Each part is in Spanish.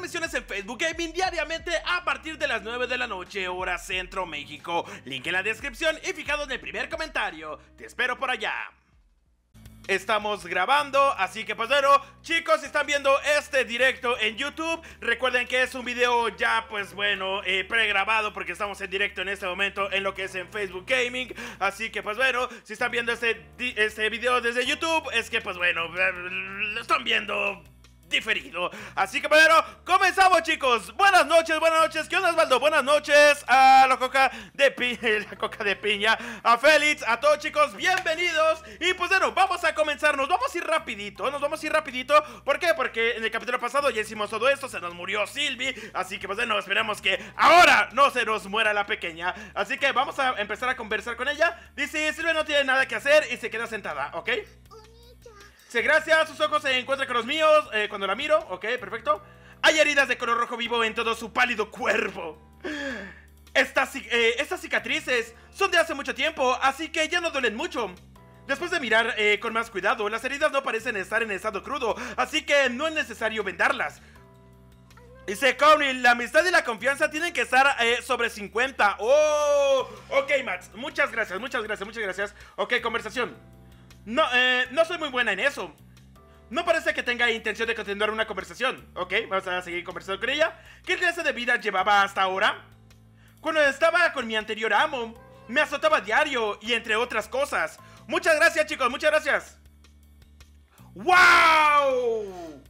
transmisiones en Facebook Gaming diariamente a partir de las 9 de la noche, hora Centro México. Link en la descripción y fijado en el primer comentario. Te espero por allá. Estamos grabando, así que pues bueno, chicos, si están viendo este directo en YouTube, recuerden que es un video ya pues bueno, pregrabado, porque estamos en directo en este momento en lo que es en Facebook Gaming. Así que pues bueno, si están viendo este video desde YouTube, es que pues bueno, lo están viendo diferido. Así que bueno, comenzamos, chicos. Buenas noches, ¿qué onda, Osvaldo? Buenas noches a la coca de piña, a Félix, a todos, chicos, bienvenidos. Y pues bueno, vamos a comenzar, nos vamos a ir rapidito. ¿Por qué? Porque en el capítulo pasado ya hicimos todo esto, se nos murió Sylvie. Así que pues bueno, esperamos que ahora no se nos muera la pequeña. Así que vamos a empezar a conversar con ella. Dice, Sylvie no tiene nada que hacer y se queda sentada, ¿ok? Sí, gracias, sus ojos se encuentran con los míos cuando la miro, ok, perfecto. Hay heridas de color rojo vivo en todo su pálido cuerpo. Estas cicatrices son de hace mucho tiempo, así que ya no duelen mucho. Después de mirar con más cuidado, las heridas no parecen estar en estado crudo, así que no es necesario vendarlas. Dice Connie, la amistad y la confianza tienen que estar sobre 50. Oh, ok, Max, muchas gracias. Ok, conversación. No soy muy buena en eso. No parece que tenga intención de continuar una conversación. Ok, vamos a seguir conversando con ella. ¿Qué clase de vida llevaba hasta ahora? Cuando estaba con mi anterior amo, me azotaba diario y entre otras cosas. Muchas gracias, chicos, muchas gracias. ¡Wow!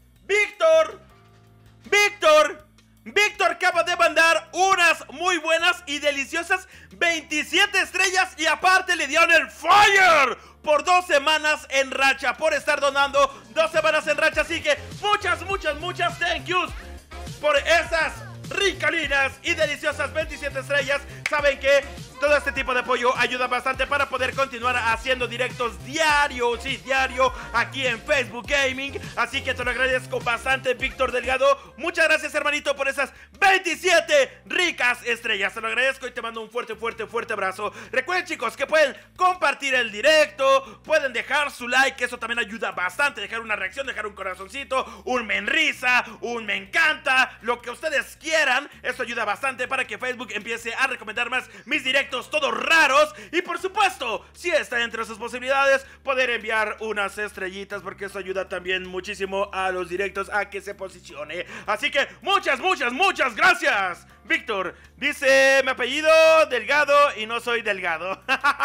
Víctor acaba de mandar unas muy buenas y deliciosas 27 estrellas y aparte le dieron el fire por 2 semanas en racha, por estar donando 2 semanas en racha. Así que muchas thank yous por esas ricalinas y deliciosas 27 estrellas. Saben que todo este tipo de apoyo ayuda bastante para poder continuar haciendo directos diario aquí en Facebook Gaming. Así que te lo agradezco bastante, Víctor Delgado. Muchas gracias, hermanito, por esas 27 ricas estrellas. Te lo agradezco y te mando un fuerte abrazo. Recuerden, chicos, que pueden compartir el directo, pueden dejar su like, que eso también ayuda bastante. Dejar una reacción, dejar un corazoncito, un me enrisa, un me encanta, lo que ustedes quieran. Eso ayuda bastante para que Facebook empiece a recomendar más mis directos todos raros. Y por supuesto, si está entre sus posibilidades, poder enviar unas estrellitas, porque eso ayuda también muchísimo a los directos a que se posicione. Así que muchas gracias, Víctor. Dice, mi apellido Delgado y no soy delgado.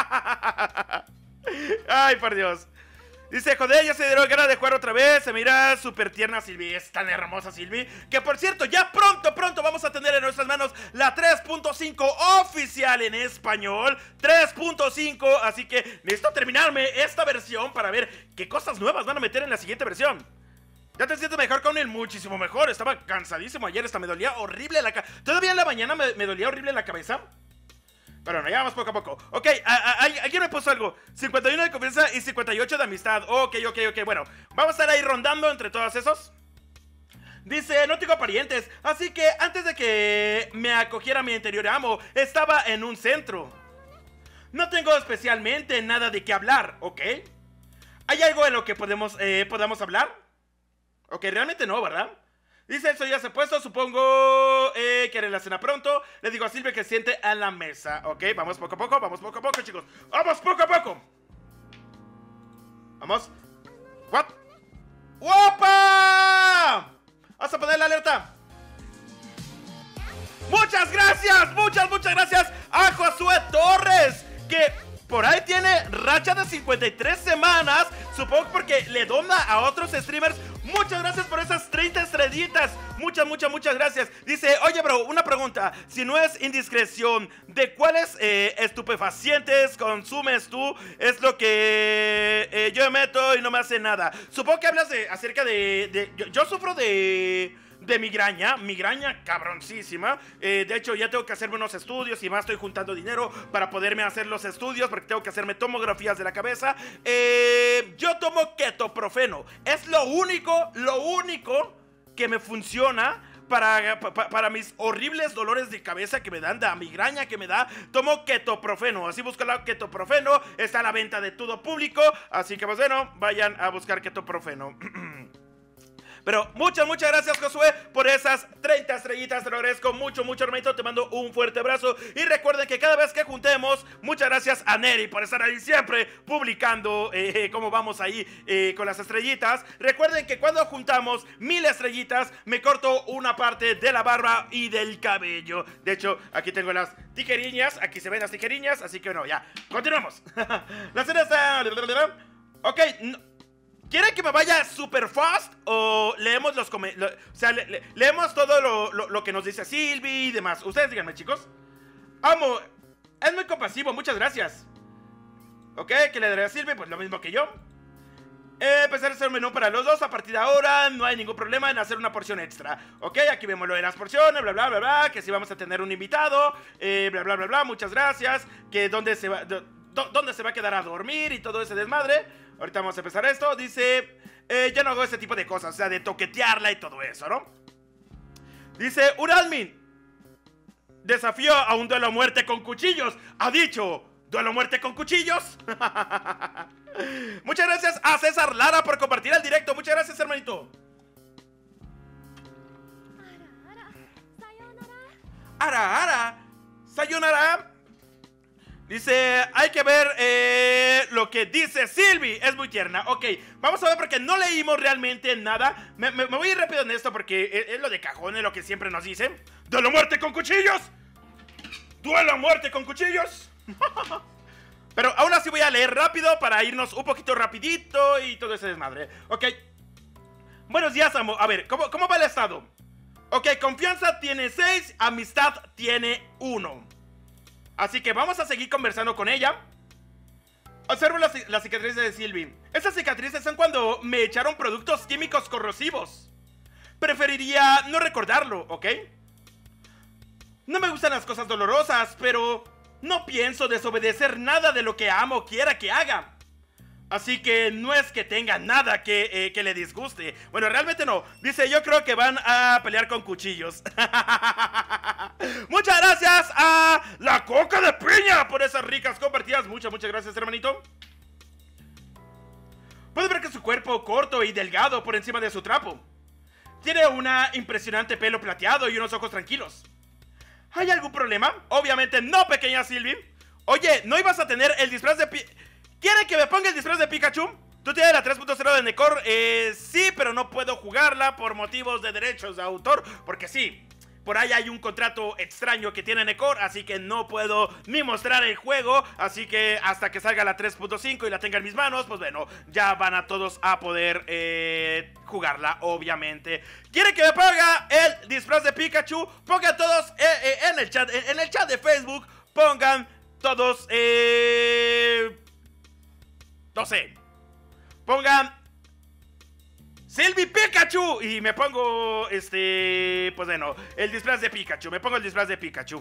Ay, por Dios. Dice, joder, ya se dieron ganas de jugar otra vez. Se mira súper tierna Sylvie. Es tan hermosa Sylvie. Que por cierto, ya pronto vamos a tener en nuestras manos la 3.5 oficial en español. 3.5. Así que necesito terminarme esta versión para ver qué cosas nuevas van a meter en la siguiente versión. ¿Ya te sientes mejor, Conan? Muchísimo mejor. Estaba cansadísimo ayer, hasta me dolía horrible la cabeza. Todavía en la mañana me dolía horrible la cabeza. Pero no, ya vamos poco a poco. Ok, alguien me puso algo. 51 de confianza y 58 de amistad. Ok, bueno, vamos a estar ahí rondando entre todos esos. Dice, no tengo parientes, así que antes de que me acogiera mi anterior amo, estaba en un centro. No tengo especialmente nada de qué hablar, ¿ok? ¿Hay algo en lo que podamos hablar? Ok, realmente no, ¿verdad? Dice, eso ya se ha puesto, supongo que haré la cena pronto. Le digo a Silvia que se siente a la mesa. Ok, vamos poco a poco, chicos. Vamos poco a poco. Vamos. What? ¡Opa! Vamos a poner la alerta. Muchas gracias a Josué Torres, que por ahí tiene racha de 53 semanas. Supongo porque le dona a otros streamers. Muchas gracias por esas 30 estrellitas. Muchas gracias. Dice, oye bro, una pregunta. Si no es indiscreción, ¿de cuáles estupefacientes consumes tú? Es lo que yo me meto y no me hace nada. Supongo que hablas acerca de yo sufro de migraña cabroncísima. De hecho, ya tengo que hacerme unos estudios y más estoy juntando dinero para poderme hacer los estudios, porque tengo que hacerme tomografías de la cabeza. Yo tomo ketoprofeno. Es lo único que me funciona para mis horribles dolores de cabeza que me dan, de la migraña que me da. Tomo ketoprofeno. Así busca la ketoprofeno. Está a la venta de todo público. Así que pues bueno, vayan a buscar ketoprofeno. Pero muchas gracias, Josué, por esas 30 estrellitas. Te lo agradezco mucho, hermanito. Te mando un fuerte abrazo. Y recuerden que cada vez que juntemos, muchas gracias a Neri por estar ahí siempre publicando cómo vamos ahí con las estrellitas. Recuerden que cuando juntamos 1000 estrellitas, me corto una parte de la barba y del cabello. De hecho, aquí tengo las tijeriñas. Aquí se ven las tijeriñas. Así que bueno, ya, continuamos. La escena está... Ok, ¿quieren que me vaya super fast? ¿O leemos los leemos todo lo que nos dice Silvi y demás? Ustedes díganme, chicos. Amo, es muy compasivo, muchas gracias. Ok, ¿qué le daré a Silvi? Pues lo mismo que yo. Empezar a hacer un menú para los dos. A partir de ahora no hay ningún problema en hacer una porción extra. Ok, aquí vemos lo de las porciones, bla, bla, bla, bla. Que si vamos a tener un invitado, bla, bla, bla, bla, muchas gracias. Que dónde se va a quedar a dormir y todo ese desmadre. Ahorita vamos a empezar esto. Dice, ya no hago ese tipo de cosas, o sea, de toquetearla y todo eso, ¿no? Dice, un admin desafío a un duelo a muerte con cuchillos. Ha dicho, ¿duelo a muerte con cuchillos? Muchas gracias a César Lara por compartir el directo. Muchas gracias, hermanito. Ara, sayonara. Dice, hay que ver lo que dice Silvi. Es muy tierna. Ok, vamos a ver porque no leímos realmente nada. Me voy a ir rápido en esto porque es lo de cajón, es lo que siempre nos dicen. ¡Duelo a muerte con cuchillos! ¡Duelo a muerte con cuchillos! Pero aún así voy a leer rápido para irnos un poquito rapidito y todo ese desmadre. Ok. Buenos días, amo. A ver, ¿cómo va el estado? Ok, confianza tiene 6, amistad tiene 1. Así que vamos a seguir conversando con ella. Observo las cicatrices de Silvi. Esas cicatrices son cuando me echaron productos químicos corrosivos. Preferiría no recordarlo, ¿ok? No me gustan las cosas dolorosas, pero no pienso desobedecer nada de lo que amo quiera que haga. Así que no es que tenga nada que le disguste. Bueno, realmente no. Dice, yo creo que van a pelear con cuchillos. Muchas gracias a la Coca de Piña por esas ricas compartidas. Muchas gracias, hermanito. Puedo ver que su cuerpo corto y delgado por encima de su trapo. Tiene una impresionante pelo plateado y unos ojos tranquilos. ¿Hay algún problema? Obviamente no, pequeña Silvi. Oye, ¿no ibas a tener el disfraz de ¿Quieren que me ponga el disfraz de Pikachu? ¿Tú tienes la 3.0 de Necor? Sí, pero no puedo jugarla por motivos de derechos de autor. Porque sí, por ahí hay un contrato extraño que tiene Necor, así que no puedo ni mostrar el juego. Así que hasta que salga la 3.5 y la tenga en mis manos, pues bueno, ya van a todos a poder jugarla, obviamente. ¿Quieren que me ponga el disfraz de Pikachu? Pongan todos en el chat de Facebook. Pongan todos, no sé, pongan Silvi Pikachu y me pongo, pues bueno, el disfraz de Pikachu. Me pongo el disfraz de Pikachu.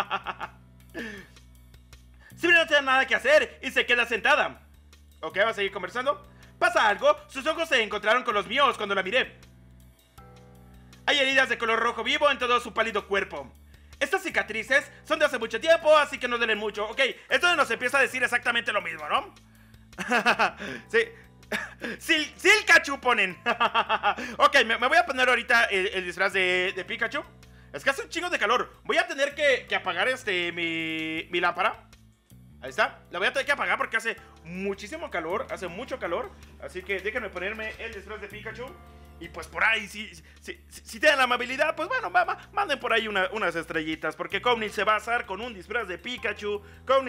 Silvi no tiene nada que hacer y se queda sentada. Ok, va a seguir conversando. ¿Pasa algo? Sus ojos se encontraron con los míos cuando la miré. Hay heridas de color rojo vivo en todo su pálido cuerpo. Estas cicatrices son de hace mucho tiempo, así que no duelen mucho. Ok, esto nos empieza a decir exactamente lo mismo, ¿no? Sí. Silcachu ponen. Ok, me voy a poner ahorita el disfraz de Pikachu. Es que hace un chingo de calor. Voy a tener que apagar mi lámpara. Ahí está. La voy a tener que apagar porque hace muchísimo calor. Hace mucho calor. Así que déjenme ponerme el disfraz de Pikachu. Y pues por ahí, si tienen la amabilidad, pues bueno, manden por ahí unas estrellitas. Porque Cownil se va a asar con un disfraz de Pikachu.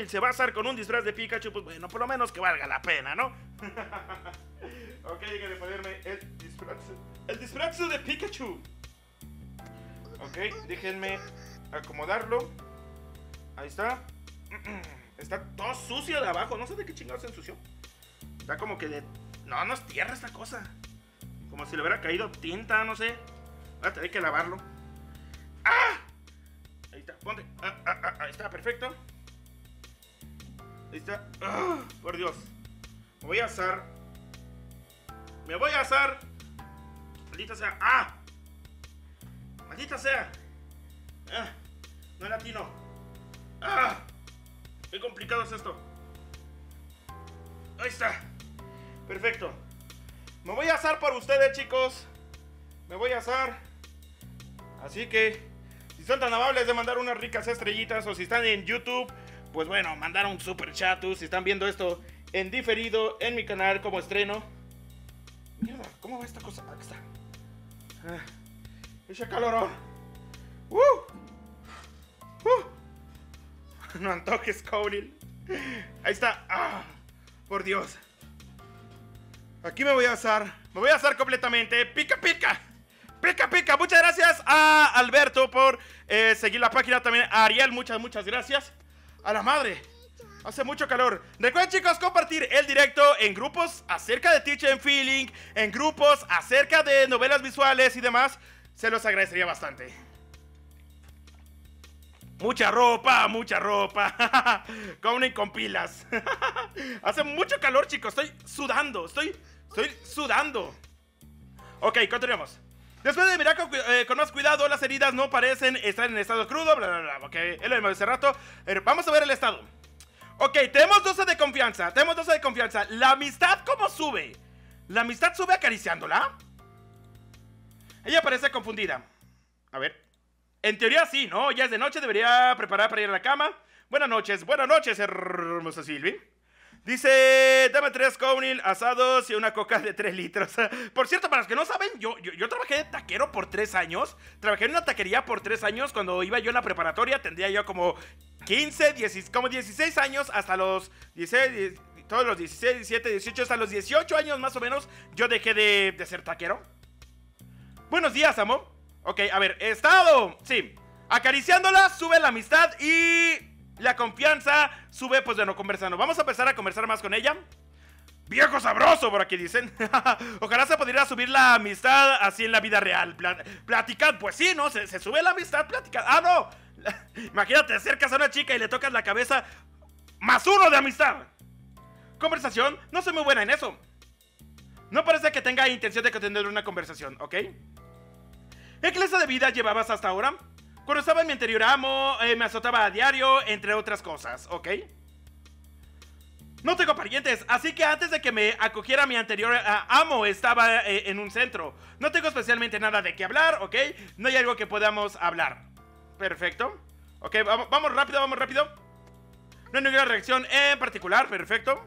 Pues bueno, por lo menos que valga la pena, ¿no? Ok, déjenme ponerme el disfraz de Pikachu. Ok, déjenme acomodarlo. Ahí está. Está todo sucio de abajo. No sé de qué chingados se ensució. Está como que de... No es tierra esta cosa. Como si le hubiera caído tinta, no sé. Voy a tener que lavarlo. ¡Ah! Ahí está, ponte. Ahí está, perfecto. Ahí está. Por Dios. Me voy a asar. Maldita sea. ¡Ah! Maldita sea. No latino. Qué complicado es esto. Ahí está. Perfecto. Me voy a asar por ustedes, chicos. me voy a asar. Así que, si son tan amables de mandar unas ricas estrellitas, o si están en YouTube, pues bueno, mandar un super chat. Si están viendo esto en diferido en mi canal como estreno. Mierda, ¿cómo va esta cosa? Aquí está. Echa calorón. No antojes, Cownil. Ahí está. Por Dios. Aquí me voy a asar. Me voy a asar completamente. Pica, pica. Pica, pica. Muchas gracias a Alberto por seguir la página. También a Ariel, muchas gracias. A la madre. Hace mucho calor. Recuerden, chicos, compartir el directo en grupos acerca de Teach and Feeling, en grupos acerca de novelas visuales y demás. Se los agradecería bastante. Mucha ropa, mucha ropa. Con pilas. Hace mucho calor, chicos. Estoy sudando. Estoy sudando. Ok, continuemos. Después de mirar con más cuidado, las heridas no parecen estar en estado crudo. Bla, bla, bla. Ok, es lo mismo de hace rato. Vamos a ver el estado. Ok, tenemos 12 de confianza. Tenemos 12 de confianza. La amistad, ¿cómo sube? ¿La amistad sube acariciándola? Ella parece confundida. A ver. En teoría sí, ¿no? Ya es de noche, debería preparar para ir a la cama. Buenas noches, hermosa Sylvie. Dice, dame 3 Cownil asados y una coca de 3 litros. Por cierto, para los que no saben, yo trabajé de taquero por 3 años. Trabajé en una taquería por 3 años. Cuando iba yo en la preparatoria, tendría yo como 15, 16 años hasta los 16, todos los 16, 17, 18, hasta los 18 años más o menos, yo dejé de ser taquero. Buenos días, amo. Ok, a ver, estado. Sí, acariciándola sube la amistad y la confianza sube, pues bueno, conversando. Vamos a empezar a conversar más con ella. Viejo sabroso, por aquí dicen. Ojalá se pudiera subir la amistad así en la vida real. Platicar, pues sí, ¿no? Se sube la amistad, platicar. ¡Ah, no! Imagínate, acercas a una chica y le tocas la cabeza. +1 de amistad. Conversación, no soy muy buena en eso. No parece que tenga intención de tener una conversación, ¿ok? ¿Qué clase de vida llevabas hasta ahora? Cuando estaba en mi anterior amo, me azotaba a diario, entre otras cosas, ¿ok? No tengo parientes, así que antes de que me acogiera mi anterior amo, estaba en un centro. No tengo especialmente nada de qué hablar, ¿ok? No hay algo que podamos hablar. Perfecto. Ok, vamos rápido, vamos rápido. No hay ninguna reacción en particular, perfecto.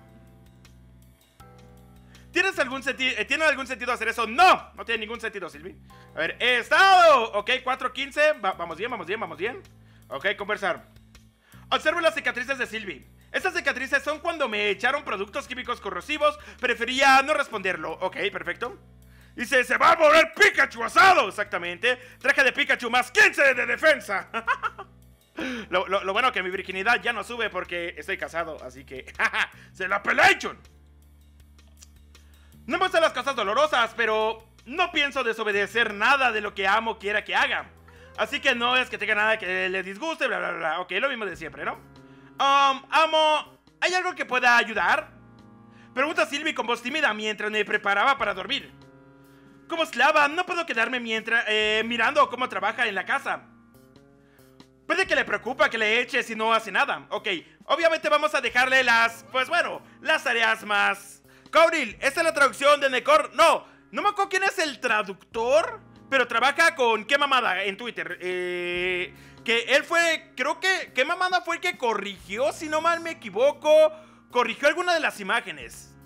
¿Tiene algún sentido hacer eso? No, no tiene ningún sentido, Sylvie. A ver, estado. Ok, 4:15. Vamos bien, vamos bien, vamos bien. Ok, conversar. Observo las cicatrices de Sylvie. Estas cicatrices son cuando me echaron productos químicos corrosivos. Prefería no responderlo. Ok, perfecto. Dice, se va a mover Pikachu asado. Exactamente. Traje de Pikachu más 15 de defensa. Lo bueno que mi virginidad ya no sube porque estoy casado. Así que, se la pelation. No me gustan las cosas dolorosas, pero no pienso desobedecer nada de lo que amo quiera que haga. Así que no es que tenga nada que le disguste, bla, bla, bla. Ok, lo mismo de siempre, ¿no? Amo, ¿hay algo que pueda ayudar? Pregunta Sylvie con voz tímida mientras me preparaba para dormir. Como esclava, no puedo quedarme mientras mirando cómo trabaja en la casa. Puede que le preocupa que le eche si no hace nada. Ok, obviamente vamos a dejarle las tareas más... Cownil, ¿esta es la traducción de Necor? No me acuerdo quién es el traductor, pero trabaja con Qué Mamada en Twitter. Que él fue, creo que Qué Mamada fue el que corrigió, si no mal me equivoco, corrigió alguna de las imágenes.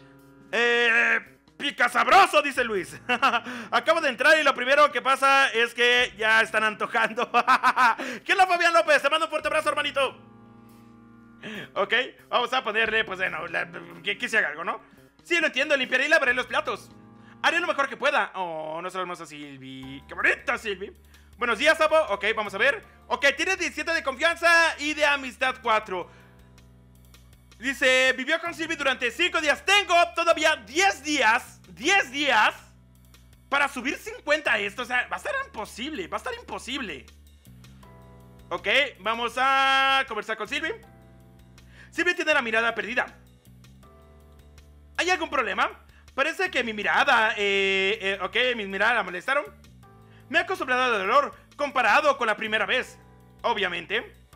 Pica sabroso, dice Luis. Acabo de entrar y lo primero que pasa es que ya están antojando. ¿Qué es la Fabián López? Te mando un fuerte abrazo, hermanito. Ok, vamos a ponerle, pues bueno, que se haga algo, ¿no? Sí, lo entiendo, limpiaré y lavaré los platos. Haré lo mejor que pueda. Oh, no sabemos a Sylvie. ¡Qué bonita, Sylvie! Buenos días, Sabo. Ok, vamos a ver. Ok, tiene 17 de confianza y de amistad 4. Dice, vivió con Sylvie durante 5 días. Tengo todavía 10 días. 10 días para subir 50 a esto. O sea, va a estar imposible. Va a estar imposible. Ok, vamos a conversar con Sylvie. Sylvie tiene la mirada perdida. ¿Hay algún problema? Parece que mi mirada, mis miradas la molestaron. Me he acostumbrado al dolor comparado con la primera vez. Obviamente.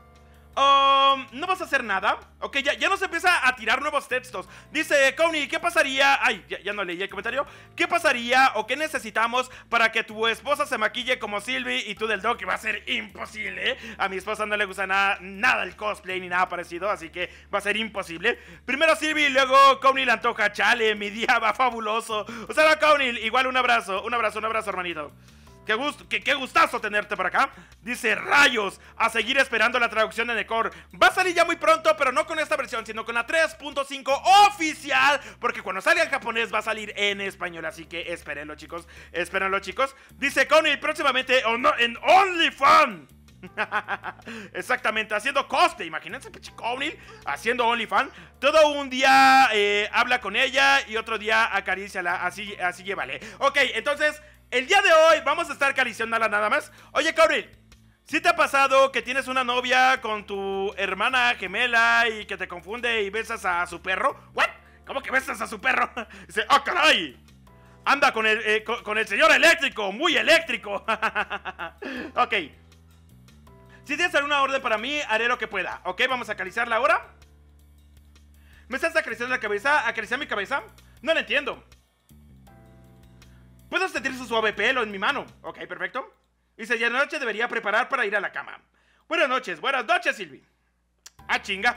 No vas a hacer nada. Ok, ya nos empieza a tirar nuevos textos. Dice Connie, ¿qué pasaría? Ay, ya no leí el comentario. ¿Qué pasaría o qué necesitamos para que tu esposa se maquille como Sylvie y tú del Doc? Que va a ser imposible. A mi esposa no le gusta nada el cosplay ni nada parecido, así que va a ser imposible. Primero Sylvie y luego Connie le antoja. Chale, mi día va fabuloso. O sea, Connie, igual un abrazo, hermanito. Qué gustazo tenerte por acá. Dice, rayos, a seguir esperando la traducción de Necor. Va a salir ya muy pronto, pero no con esta versión, sino con la 3.5 oficial, porque cuando salga en japonés va a salir en español. Así que espérenlo, chicos. Dice Connie, próximamente en OnlyFans. Exactamente, haciendo cosplay. Imagínense, Connie haciendo OnlyFans. Todo un día habla con ella y otro día acaríciala. Así llévale. Ok, entonces el día de hoy vamos a estar acariciándola nada más. Oye, Connie, ¿sí te ha pasado que tienes una novia con tu hermana gemela y que te confunde y besas a su perro? ¿What? ¿Cómo que besas a su perro? Dice, ¡oh, caray! Anda con el señor eléctrico, muy eléctrico. Ok. Si tienes alguna orden para mí, haré lo que pueda. Ok, vamos a acariciarla ahora. ¿Me estás acariciando la cabeza? ¿Acariciar mi cabeza? No lo entiendo. Puedo sentir su suave pelo en mi mano. Ok, perfecto. Dice, ya noche debería preparar para ir a la cama. Buenas noches, Sylvie. Ah, chinga.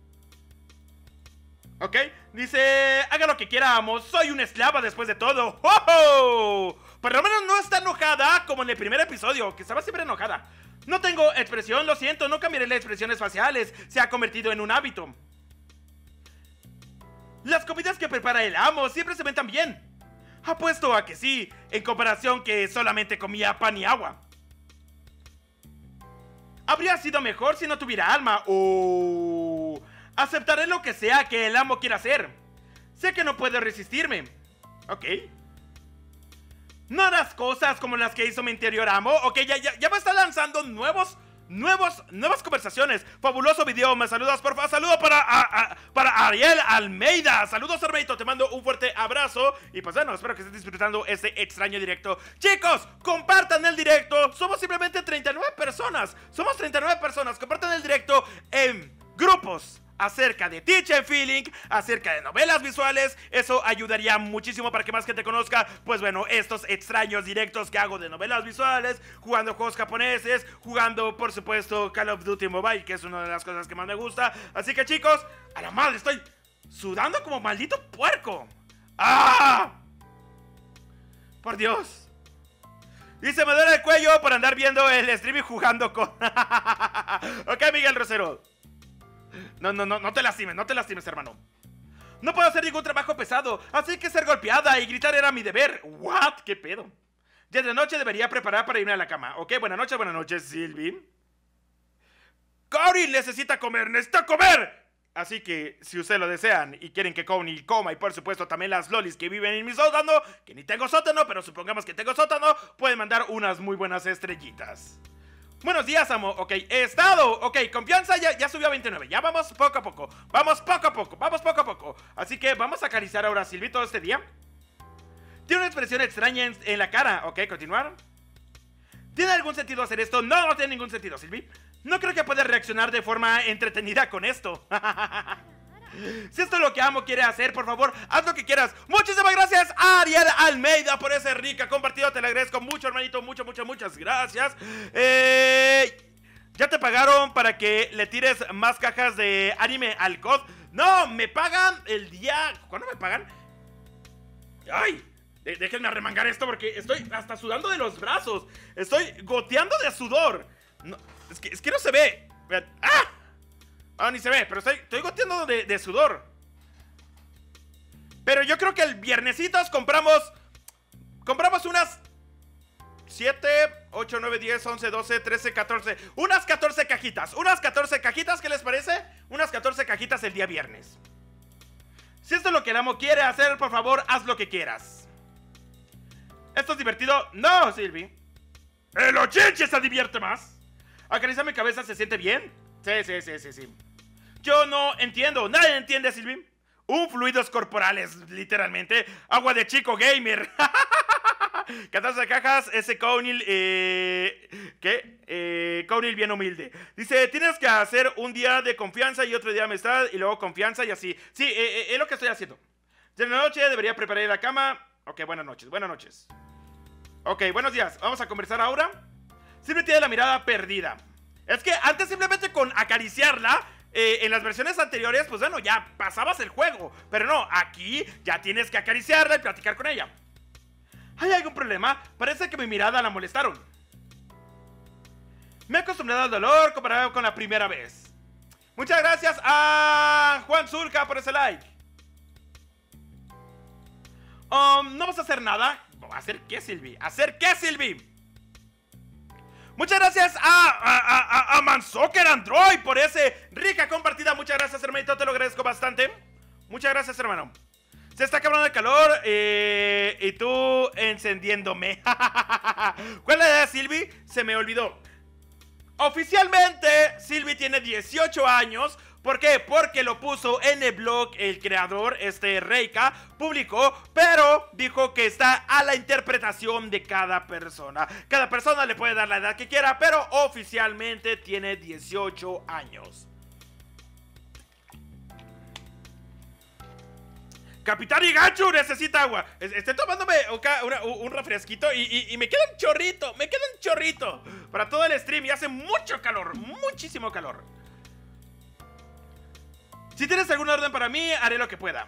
Ok, dice, haga lo que quiera, amo. Soy una esclava después de todo. ¡Oh! Por lo menos no está enojada como en el primer episodio, que estaba siempre enojada. No tengo expresión, lo siento, no cambiaré las expresiones faciales. Se ha convertido en un hábito. Las comidas que prepara el amo siempre se ven tan bien. Apuesto a que sí, en comparación que solamente comía pan y agua. Habría sido mejor si no tuviera alma. Aceptaré lo que sea que el amo quiera hacer. Sé que no puedo resistirme. Ok. No harás cosas como las que hizo mi anterior amo. Ok, ya me está lanzando nuevas conversaciones. Fabuloso video, me saludas, porfa. Saludo para Ariel Almeida. Saludos, hermanito, te mando un fuerte abrazo. Y pues bueno, espero que estés disfrutando este extraño directo. Chicos, compartan el directo. Somos simplemente 39 personas. Compartan el directo en grupos acerca de Teacher Feeling, acerca de novelas visuales. Eso ayudaría muchísimo para que más gente conozca, pues bueno, estos extraños directos que hago de novelas visuales, jugando juegos japoneses, jugando, por supuesto, Call of Duty Mobile, que es una de las cosas que más me gusta. Así que, chicos, a la madre, estoy sudando como maldito puerco. ¡Ah! Por Dios. Dice, me duele el cuello por andar viendo el stream y jugando con... Ok, Miguel Rosero. No te lastimes, hermano. No puedo hacer ningún trabajo pesado, así que ser golpeada y gritar era mi deber. ¿What? ¿Qué pedo? Ya de noche debería preparar para irme a la cama. Ok, buenas noches, Sylvie. Connie necesita comer. Así que, si ustedes lo desean y quieren que Connie coma, y por supuesto también las lolis que viven en mi sótano, que ni tengo sótano, pero supongamos que tengo sótano, pueden mandar unas muy buenas estrellitas. Buenos días, amo. Ok, estado. Ok, confianza ya subió a 29. Ya vamos poco a poco. Vamos poco a poco. Así que vamos a acariciar ahora a Sylvie todo este día. Tiene una expresión extraña en la cara. Ok, continuar. ¿Tiene algún sentido hacer esto? No tiene ningún sentido, Sylvie. No creo que puedas reaccionar de forma entretenida con esto. Si esto es lo que amo quiere hacer, por favor, haz lo que quieras. Muchísimas gracias a Ariel Almeida por ese rica compartido. Te lo agradezco mucho, hermanito. Muchas gracias. ¿Ya te pagaron para que le tires más cajas de anime al COD? No, me pagan el día... ¿Cuándo me pagan? ¡Ay! Déjenme arremangar esto porque estoy hasta sudando de los brazos. Estoy goteando de sudor. No, es que no se ve. ¡Ah! Ah, ni se ve, pero estoy goteando de sudor. Pero yo creo que el viernesitos compramos unas 7, 8, 9, 10, 11, 12, 13, 14. Unas 14 cajitas. ¿Qué les parece? Unas 14 cajitas el día viernes. Si esto es lo que el amo quiere hacer, por favor, haz lo que quieras. ¿Esto es divertido? No, Sylvie. ¡El ochinche se divierte más! ¿Acariciar mi cabeza se siente bien? Sí. Yo no entiendo. Nadie entiende, Sylvie. Fluidos corporales, literalmente. Agua de chico gamer. 14 cajas, ese Cownil, ¿qué? Cownil bien humilde. Dice, tienes que hacer un día de confianza y otro día de amistad y luego confianza y así. Sí, es lo que estoy haciendo. De la noche debería preparar la cama. Ok, buenas noches, buenas noches. Ok, buenos días, vamos a conversar ahora. Silvi tiene la mirada perdida. Es que antes simplemente con acariciarla, en las versiones anteriores, pues bueno, ya pasabas el juego. Pero no, aquí ya tienes que acariciarla y platicar con ella. ¿Hay algún problema? Parece que mi mirada la molestaron. Me he acostumbrado al dolor comparado con la primera vez. Muchas gracias a Juan Zulca por ese like. ¿No vas a hacer nada? ¿Hacer qué, Silvi? ¿Hacer qué, Silvi? Muchas gracias a Manzoker Android por ese rica compartida. Muchas gracias, hermanito, te lo agradezco bastante. Muchas gracias, hermano. Se está acabando el calor y tú encendiéndome. ¿Cuál es la edad, Silvi? Se me olvidó. Oficialmente, Silvi tiene 18 años. ¿Por qué? Porque lo puso en el blog el creador, Reika, publicó, pero dijo que está a la interpretación de cada persona. Cada persona le puede dar la edad que quiera, pero oficialmente tiene 18 años. Capitán Igachu necesita agua. Estoy tomándome un refresquito y me queda un chorrito, para todo el stream y hace mucho calor, muchísimo calor. Si tienes alguna orden para mí, haré lo que pueda.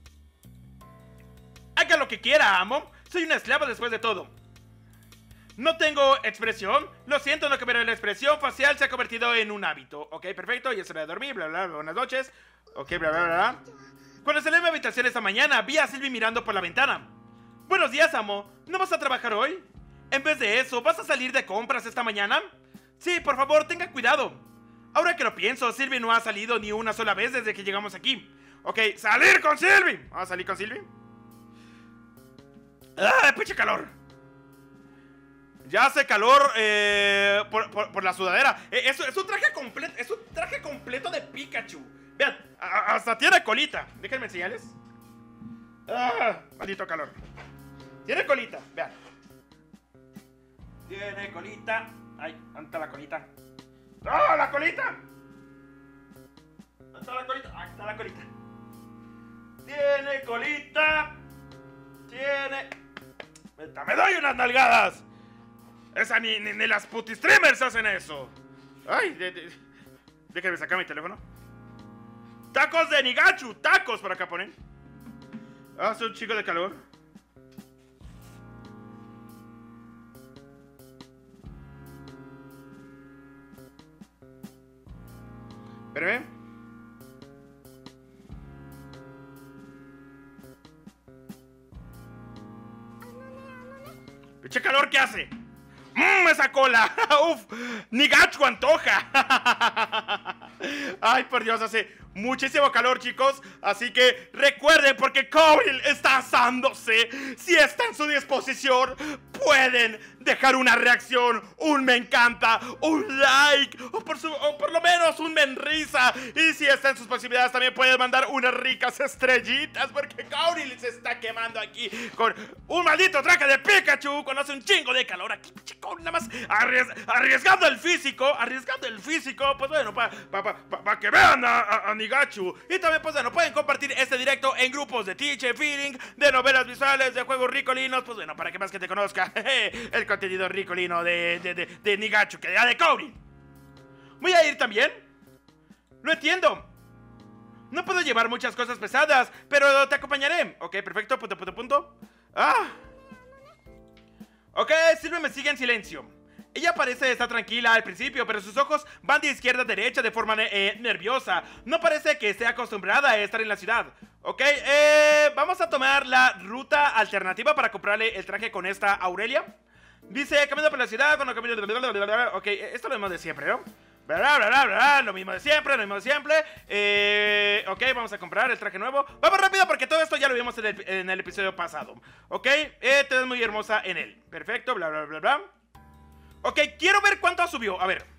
Haga lo que quiera, amo. Soy una esclava después de todo. No tengo expresión. Lo siento, no cambiaré la expresión facial. Se ha convertido en un hábito. Ok, perfecto. Ya es hora de dormir. Bla, bla, bla. Buenas noches. Ok, bla, bla, bla. Cuando salí de mi habitación esta mañana, vi a Silvi mirando por la ventana. Buenos días, amo. ¿No vas a trabajar hoy? En vez de eso, ¿vas a salir de compras esta mañana? Sí, por favor, tenga cuidado. Ahora que lo pienso, Silvi no ha salido ni una sola vez desde que llegamos aquí. Ok, ¡salir con Silvi! ¿Vamos a salir con Silvi? ¡Ah, pinche calor! Ya hace calor por la sudadera. Es un traje completo. Es un traje completo de Pikachu. Vean, hasta tiene colita. Déjenme enseñarles. ¡Ah! Maldito calor. Tiene colita, vean. Tiene colita. Ay, ¿dónde está la colita? ¡Oh, la colita! ¿Dónde está la colita? Ahí está la colita. Tiene colita. Tiene... ¡Me doy unas nalgadas! Esa ni las puti streamers hacen eso. Ay, déjame sacar mi teléfono. Tacos de Nigachu, tacos por acá ponen. Hace un chico de calor. Espérame. ¡Pinche calor que hace! ¡Esa cola! ¡Uf! ¡Nigachu antoja! Ay, por Dios, hace muchísimo calor, chicos. Así que recuerden, porque Cownil está asándose. Si está en su disposición, pueden dejar una reacción, un me encanta, un like, o por lo menos un me enrisa. Y si está en sus posibilidades, también pueden mandar unas ricas estrellitas, porque Cownil se está quemando aquí con un maldito traje de Pikachu cuando hace un chingo de calor. Aquí, chico, nada más arriesgando el físico, pues bueno, para que vean a Nigachu. Y también, pues bueno, pueden compartir este directo en grupos de Teacher Feeling, de novelas visuales, de juegos ricolinos, pues bueno, para que más que te conozca el contenido ricolino de Nigachu, que ya de Cownil. Voy a ir también. Lo entiendo. No puedo llevar muchas cosas pesadas, pero te acompañaré. Ok, perfecto, punto. Ok, Silvi me sigue en silencio. Ella parece estar tranquila al principio, pero sus ojos van de izquierda a derecha de forma nerviosa. No parece que esté acostumbrada a estar en la ciudad. Ok, vamos a tomar la ruta alternativa para comprarle el traje con esta Aurelia. Dice, caminando por la ciudad, cuando camino... Ok, esto es lo mismo de siempre, ¿no? Lo mismo de siempre, ok, vamos a comprar el traje nuevo. Vamos rápido porque todo esto ya lo vimos en el episodio pasado. Ok, te ves muy hermosa en él. Perfecto, bla. Ok, quiero ver cuánto subió, a ver.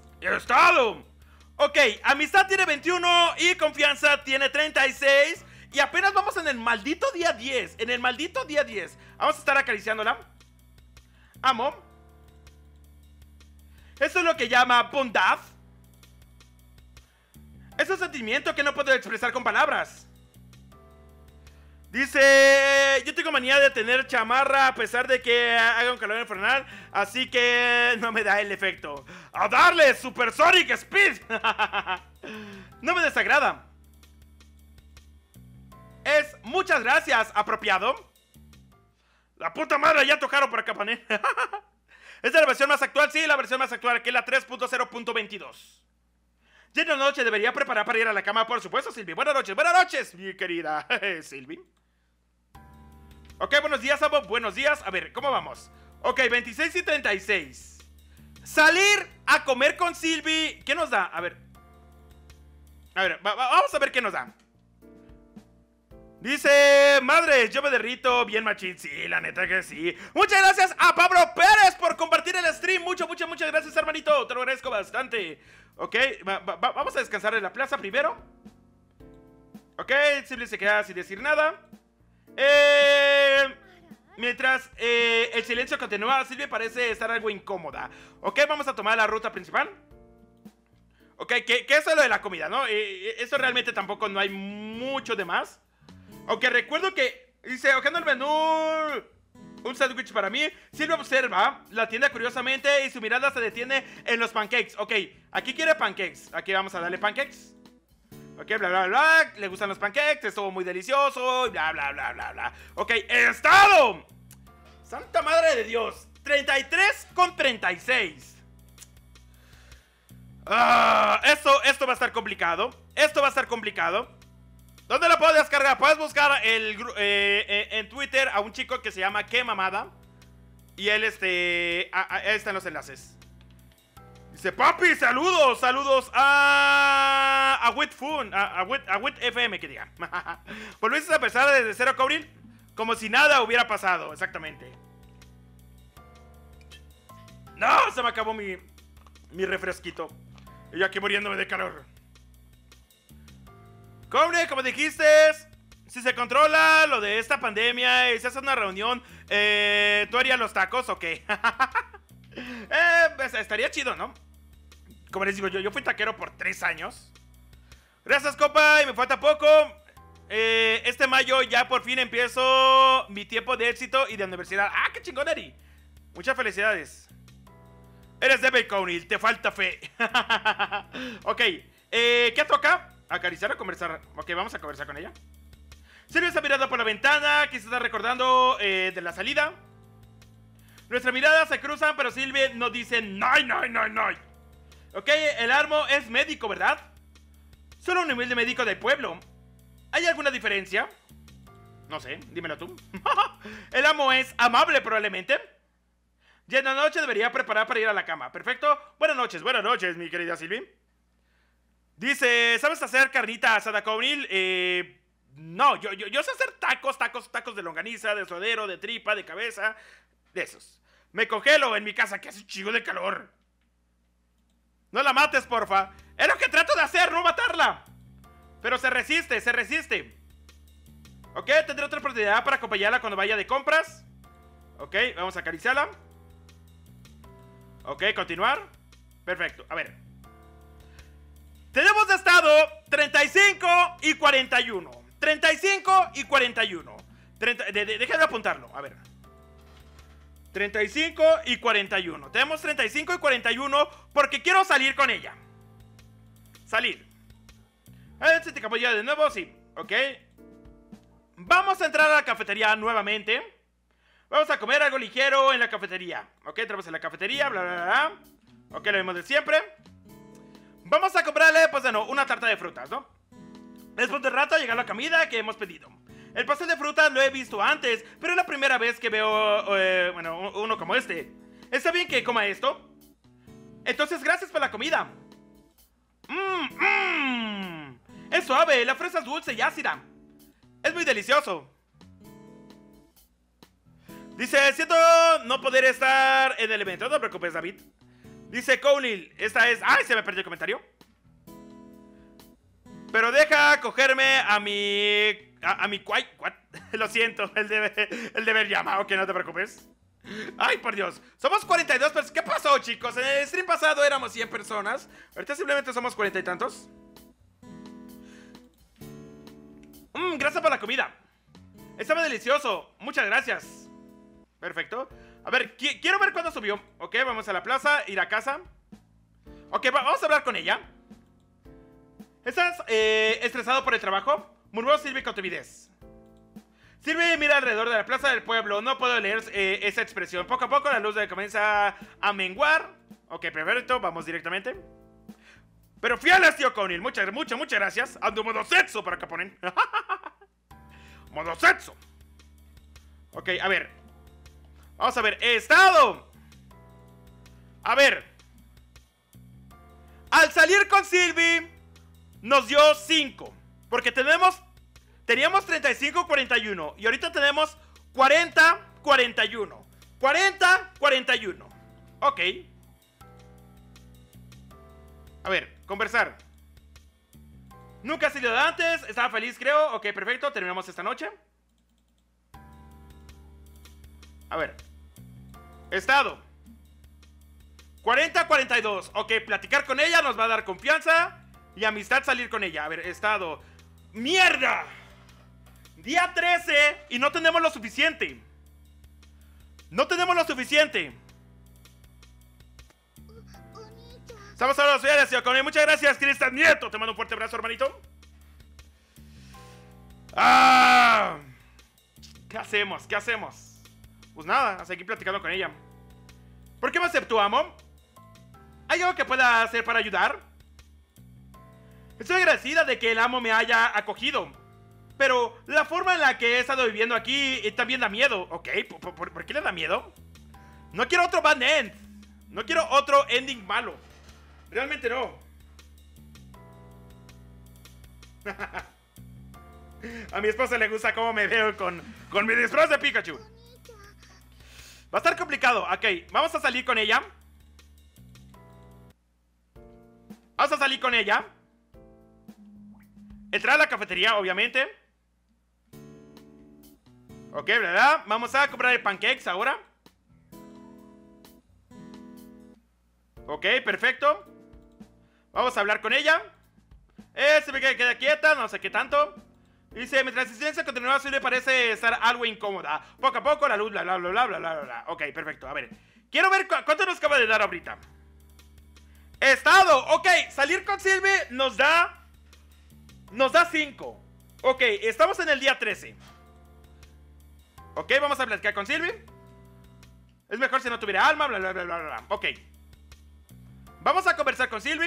Estado. Ok, amistad tiene 21 y confianza tiene 36. Y apenas vamos en el maldito día 10. En el maldito día 10. Vamos a estar acariciándola. Amo. Eso es lo que llama bondad. Es un sentimiento que no puedo expresar con palabras. Dice, yo tengo manía de tener chamarra a pesar de que haga un calor infernal, así que no me da el efecto. ¡A darle Supersonic Speed! No me desagrada. Es muchas gracias, apropiado. La puta madre, ya tocaron por acá, pané. ¿Es de la versión más actual? Sí, la versión más actual, que es la 3.0.22. Ya en la noche debería preparar para ir a la cama, por supuesto, Silvi. Buenas noches, mi querida Silvi. Ok, buenos días, Abo. Buenos días. A ver, ¿cómo vamos? Ok, 26 y 36. Salir a comer con Silvi. ¿Qué nos da? A ver, vamos a ver qué nos da. Dice, madre, yo me derrito bien machín. Sí, la neta que sí. Muchas gracias a Pablo Pérez por compartir el stream. Muchas gracias, hermanito. Te lo agradezco bastante. Ok, vamos a descansar en la plaza primero. Ok, Silvi se queda sin decir nada. Mientras el silencio continúa, Silvi parece estar algo incómoda. Ok, vamos a tomar la ruta principal. Ok, ¿qué es lo de la comida, no? Eso realmente tampoco no hay mucho de más. Aunque recuerdo que dice, ojeando el menú, un sándwich para mí. Silvia observa la tienda curiosamente y su mirada se detiene en los pancakes. Ok, aquí quiere pancakes. Aquí vamos a darle pancakes. Ok, bla, bla, bla. Le gustan los pancakes, estuvo muy delicioso. Bla, bla, bla, bla, bla. Ok, estado. Santa madre de Dios. 33 con 36. Esto va a estar complicado. Esto va a estar complicado. ¿Dónde lo puedo descargar? Puedes buscar en Twitter a un chico que se llama Qué Mamada. Y él, ahí están los enlaces. Dice, papi, saludos a Witfun, a Wit FM, que diga. Volviste a empezar desde cero, Cobril, como si nada hubiera pasado, exactamente. No, se me acabó mi refresquito. Y yo aquí muriéndome de calor. Cobre, como dijiste, si se controla lo de esta pandemia y se hace una reunión, ¿tú harías los tacos o qué? Pues, estaría chido, ¿no? Como les digo, yo fui taquero por 3 años. Gracias, compa, y me falta poco. Este mayo ya por fin empiezo mi tiempo de éxito y de universidad. ¡Ah, qué chingón, Eri! Muchas felicidades. Eres de Baconil, te falta fe. Ok, ¿qué toca? ¿Acariciar o conversar? Ok, vamos a conversar con ella. Silvia está mirando por la ventana, quizás está recordando de la salida. Nuestras miradas se cruzan, pero Silvia no dice no. Ok, el Armo es médico, ¿verdad? Solo un humilde médico del pueblo. ¿Hay alguna diferencia? No sé, dímelo tú. El Amo es amable, probablemente. Ya en la noche debería preparar para ir a la cama. Perfecto. Buenas noches, mi querida Silvia. Dice, ¿sabes hacer carnita asada, Cownil? No, yo sé hacer tacos de longaniza, de suadero, de tripa, de cabeza, de esos. Me congelo en mi casa que hace un chingo de calor. No la mates, porfa. Es lo que trato de hacer, no matarla. Pero se resiste. Ok, tendré otra oportunidad para acompañarla cuando vaya de compras. Ok, vamos a acariciarla. Ok, continuar. Perfecto, a ver. Tenemos de estado 35 y 41. 35 y 41. Déjenme apuntarlo, a ver. 35 y 41. Tenemos 35 y 41 porque quiero salir con ella. Salir. ¿Se te acabó ya de nuevo? Sí, ok. Vamos a entrar a la cafetería nuevamente. Vamos a comer algo ligero en la cafetería. Ok, entramos en la cafetería, bla, bla, bla. Ok, lo mismo de siempre. Vamos a comprarle, pues bueno, una tarta de frutas, ¿no? Después de rato llega la comida que hemos pedido. El pastel de frutas lo he visto antes, pero es la primera vez que veo, bueno, uno como este. ¿Está bien que coma esto? Entonces, gracias por la comida. Es suave, la fresa es dulce y ácida. Es muy delicioso. Dice, siento no poder estar en el evento. No te preocupes, David. Dice Cownil, esta es... ¡Ay, se me perdió el comentario! Pero deja cogerme a mi a mi cuay. Lo siento, el deber llama. Ok, no te preocupes. Ay, por Dios. Somos 42 personas. ¿Qué pasó, chicos? En el stream pasado éramos 100 personas. Ahorita simplemente somos 40 y tantos. Gracias por la comida. Estaba delicioso. Muchas gracias. Perfecto. A ver, quiero ver cuándo subió. Ok, vamos a la plaza, ir a casa. Ok, vamos a hablar con ella. ¿Estás estresado por el trabajo? Murmuró Silvi con timidez. Silvi mira alrededor de la plaza del pueblo. No puedo leer esa expresión. Poco a poco la luz comienza a menguar. Ok, perfecto, vamos directamente. Pero fieles, tío Conil. Muchas gracias. Ando modo sexo para acá ponen. Modo sexo. Ok, a ver. Vamos a ver. Estado. A ver. Al salir con Silvi nos dio 5. Porque teníamos 35-41. Y ahorita tenemos 40-41. 40-41. Ok. A ver, conversar. Nunca ha sido de antes. Estaba feliz, creo. Ok, perfecto. Terminamos esta noche. A ver. Estado. 40-42. Ok, platicar con ella nos va a dar confianza. Y amistad salir con ella. A ver, estado. ¡Mierda! Día 13 y no tenemos lo suficiente. No tenemos lo suficiente. Estamos a los días, señor Conil. Muchas gracias, Cristian Nieto. Te mando un fuerte abrazo, hermanito. ¿Qué hacemos? ¿Qué hacemos? Pues nada, a seguir platicando con ella. ¿Por qué me aceptó, amo? ¿Hay algo que pueda hacer para ayudar? Estoy agradecida de que el amo me haya acogido. Pero la forma en la que he estado viviendo aquí también da miedo. Ok, ¿por qué le da miedo? No quiero otro bad end. No quiero otro ending malo. Realmente no. A mi esposa le gusta cómo me veo con mi disfraz de Pikachu. Va a estar complicado. Ok, vamos a salir con ella. Vamos a salir con ella. Entrar a la cafetería, obviamente. Ok, ¿verdad? Vamos a comprar pancakes ahora. Ok, perfecto. Vamos a hablar con ella. Se me queda quieta, no sé qué tanto. Dice, mientras la asistencia continúa, sí le parece estar algo incómoda. Poco a poco la luz, bla, bla, bla, bla, bla, bla, bla. Ok, perfecto, a ver. Quiero ver cuánto nos acaba de dar ahorita. Estado, ok, salir con Silvi nos da 5. Ok, estamos en el día 13. Ok, vamos a platicar con Silvi. Es mejor si no tuviera alma, bla, bla, bla, bla, bla. Ok. Vamos a conversar con Silvi.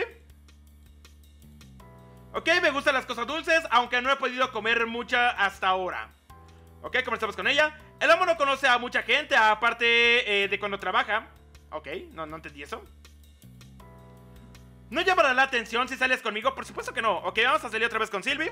Ok, me gustan las cosas dulces, aunque no he podido comer mucha hasta ahora. Ok, conversamos con ella. El amo no conoce a mucha gente, aparte de cuando trabaja. Ok, no entendí eso. ¿No llamará la atención si sales conmigo? Por supuesto que no. Ok, vamos a salir otra vez con Silvi.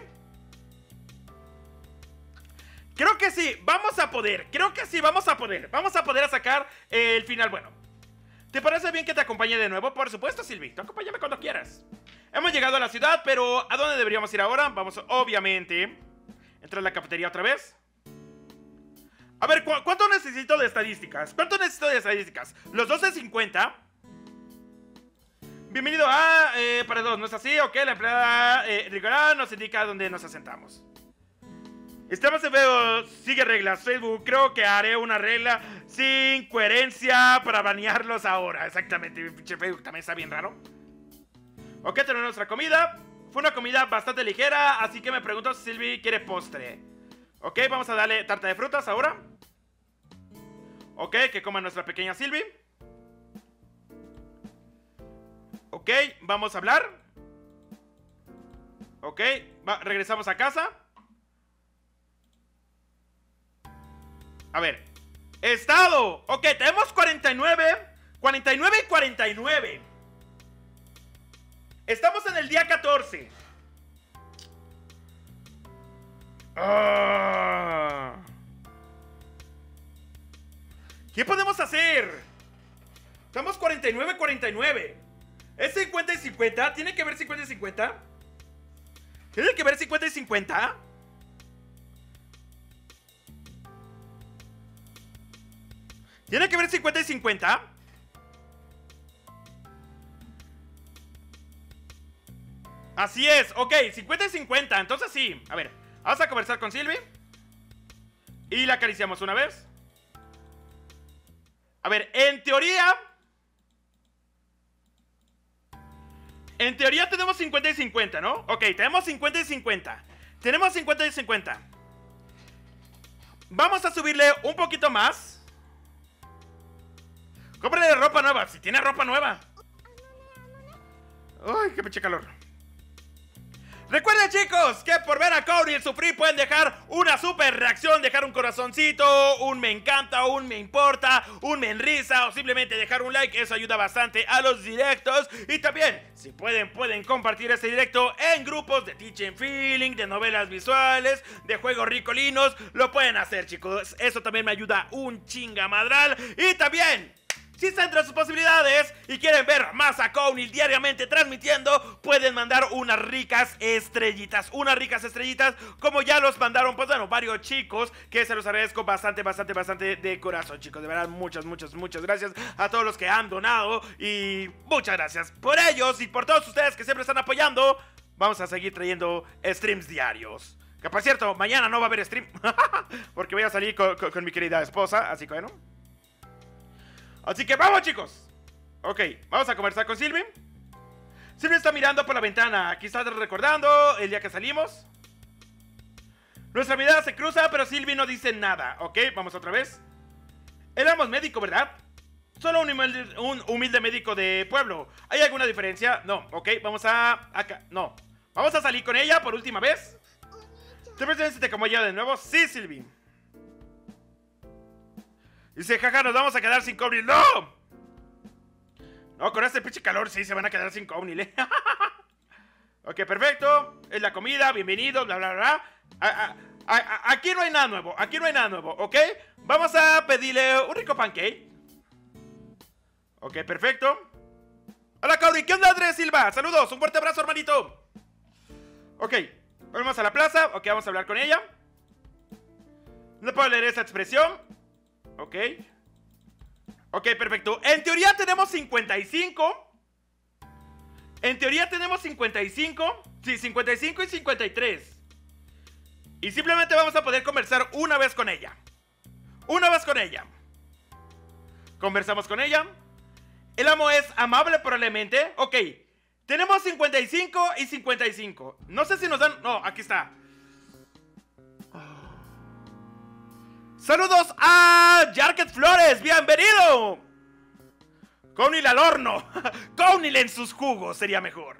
Creo que sí, vamos a poder. Creo que sí, vamos a poder. Vamos a poder sacar el final bueno. ¿Te parece bien que te acompañe de nuevo? Por supuesto, Silvi. Tú acompáñame cuando quieras. Hemos llegado a la ciudad, pero ¿a dónde deberíamos ir ahora? Vamos, obviamente, entrar a la cafetería otra vez. A ver, ¿cuánto necesito de estadísticas? ¿Cuánto necesito de estadísticas? Los 12.50. Bienvenido a Parador, ¿no es así? Ok, la empleada Rigorá nos indica dónde nos asentamos. Estamos en Facebook, sigue reglas. Facebook, creo que haré una regla sin coherencia para banearlos ahora. Exactamente, pinche Facebook también está bien raro. Ok, tenemos nuestra comida. Fue una comida bastante ligera, así que me pregunto si Silvi quiere postre. Ok, vamos a darle tarta de frutas ahora. Ok, que coma nuestra pequeña Silvi. Ok, vamos a hablar. Ok, regresamos a casa. A ver, estado. Ok, tenemos 49 y 49. Estamos en el día 14. ¿Qué podemos hacer? Estamos 49. ¿Es 50 y 50? ¿Tiene que ver 50 y 50? ¿Tiene que ver 50 y 50? Tiene que ver 50 y 50. Así es, ok, 50 y 50. Entonces sí, a ver, vamos a conversar con Sylvie. Y la acariciamos una vez. A ver, en teoría tenemos 50 y 50, ¿no? Ok, tenemos 50 y 50. Tenemos 50 y 50. Vamos a subirle un poquito más. Cómprale ropa nueva, si tiene ropa nueva. Ay, qué pinche calor. Recuerden, chicos, que por ver a Cownil sufrir pueden dejar una super reacción, dejar un corazoncito, un me encanta, un me importa, un me enrisa o simplemente dejar un like. Eso ayuda bastante a los directos. Y también, si pueden compartir este directo en grupos de Teaching Feeling, de novelas visuales, de juegos ricolinos. Lo pueden hacer, chicos. Eso también me ayuda un chingamadral. Y también, si está entre sus posibilidades y quieren ver más a Cownil diariamente transmitiendo, pueden mandar unas ricas estrellitas. Unas ricas estrellitas, como ya los mandaron, pues bueno, varios chicos, que se los agradezco bastante de corazón, chicos. De verdad, muchas gracias a todos los que han donado. Y muchas gracias por ellos y por todos ustedes que siempre están apoyando. Vamos a seguir trayendo streams diarios. Que por cierto, mañana no va a haber stream porque voy a salir con mi querida esposa, así que bueno. Así que vamos, chicos. Ok, vamos a conversar con Sylvie. Sylvie está mirando por la ventana. Quizás recordando el día que salimos. Nuestra mirada se cruza, pero Sylvie no dice nada. Ok, vamos otra vez. Éramos médico, ¿verdad? Solo un humilde médico de pueblo. ¿Hay alguna diferencia? No, ok, vamos a... acá, no. Vamos a salir con ella por última vez. ¿Te presentes como ella de nuevo? Sí, Sylvie. Dice, jaja, nos vamos a quedar sin Cownil. ¡No! No, con este pinche calor sí se van a quedar sin Cownil, ¿eh? Ok, perfecto. Es la comida, bienvenido, bla, bla, bla. Aquí no hay nada nuevo, aquí no hay nada nuevo, ¿ok? Vamos a pedirle un rico pancake. Ok, perfecto. Hola, Cownil, ¿qué onda, Andrés Silva? Saludos, un fuerte abrazo, hermanito. Ok, volvemos a la plaza. Ok, vamos a hablar con ella. No puedo leer esa expresión. Ok. Ok, perfecto. En teoría tenemos 55. En teoría tenemos 55. Sí, 55 y 53. Y simplemente vamos a poder conversar una vez con ella. Una vez con ella. Conversamos con ella. El amo es amable probablemente. Ok. Tenemos 55 y 55. No sé si nos dan... No, aquí está. ¡Saludos a Jarket Flores! ¡Bienvenido! Cownil al horno. Cownil en sus jugos sería mejor.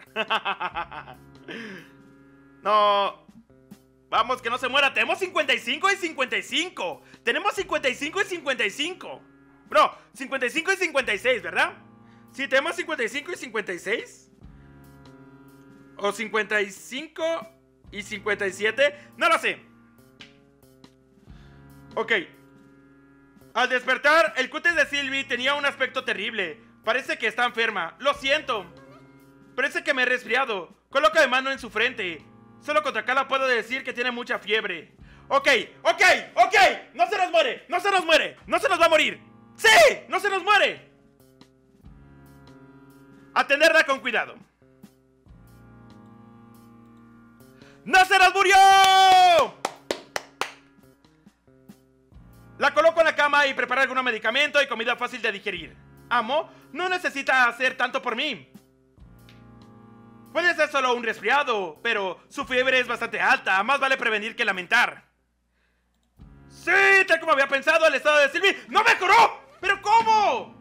No. Vamos, que no se muera. Tenemos 55 y 55. Tenemos 55 y 55. Bro, 55 y 56, ¿verdad? Sí, tenemos 55 y 56. O 55 y 57. No lo sé. Ok. Al despertar, el cutis de Sylvie tenía un aspecto terrible. Parece que está enferma. Lo siento. Parece que me he resfriado. Coloca de mano en su frente. Solo contra Carla puedo decir que tiene mucha fiebre. Ok. No se nos muere. No se nos muere. No se nos va a morir. ¡Sí! ¡No se nos muere! Atenderla con cuidado. ¡No se nos murió! La coloco en la cama y prepara algún medicamento y comida fácil de digerir. Amo, no necesita hacer tanto por mí. Puede ser solo un resfriado, pero su fiebre es bastante alta. Más vale prevenir que lamentar. Sí, tal como había pensado, el estado de Sylvie ¡no mejoró! ¿Pero cómo?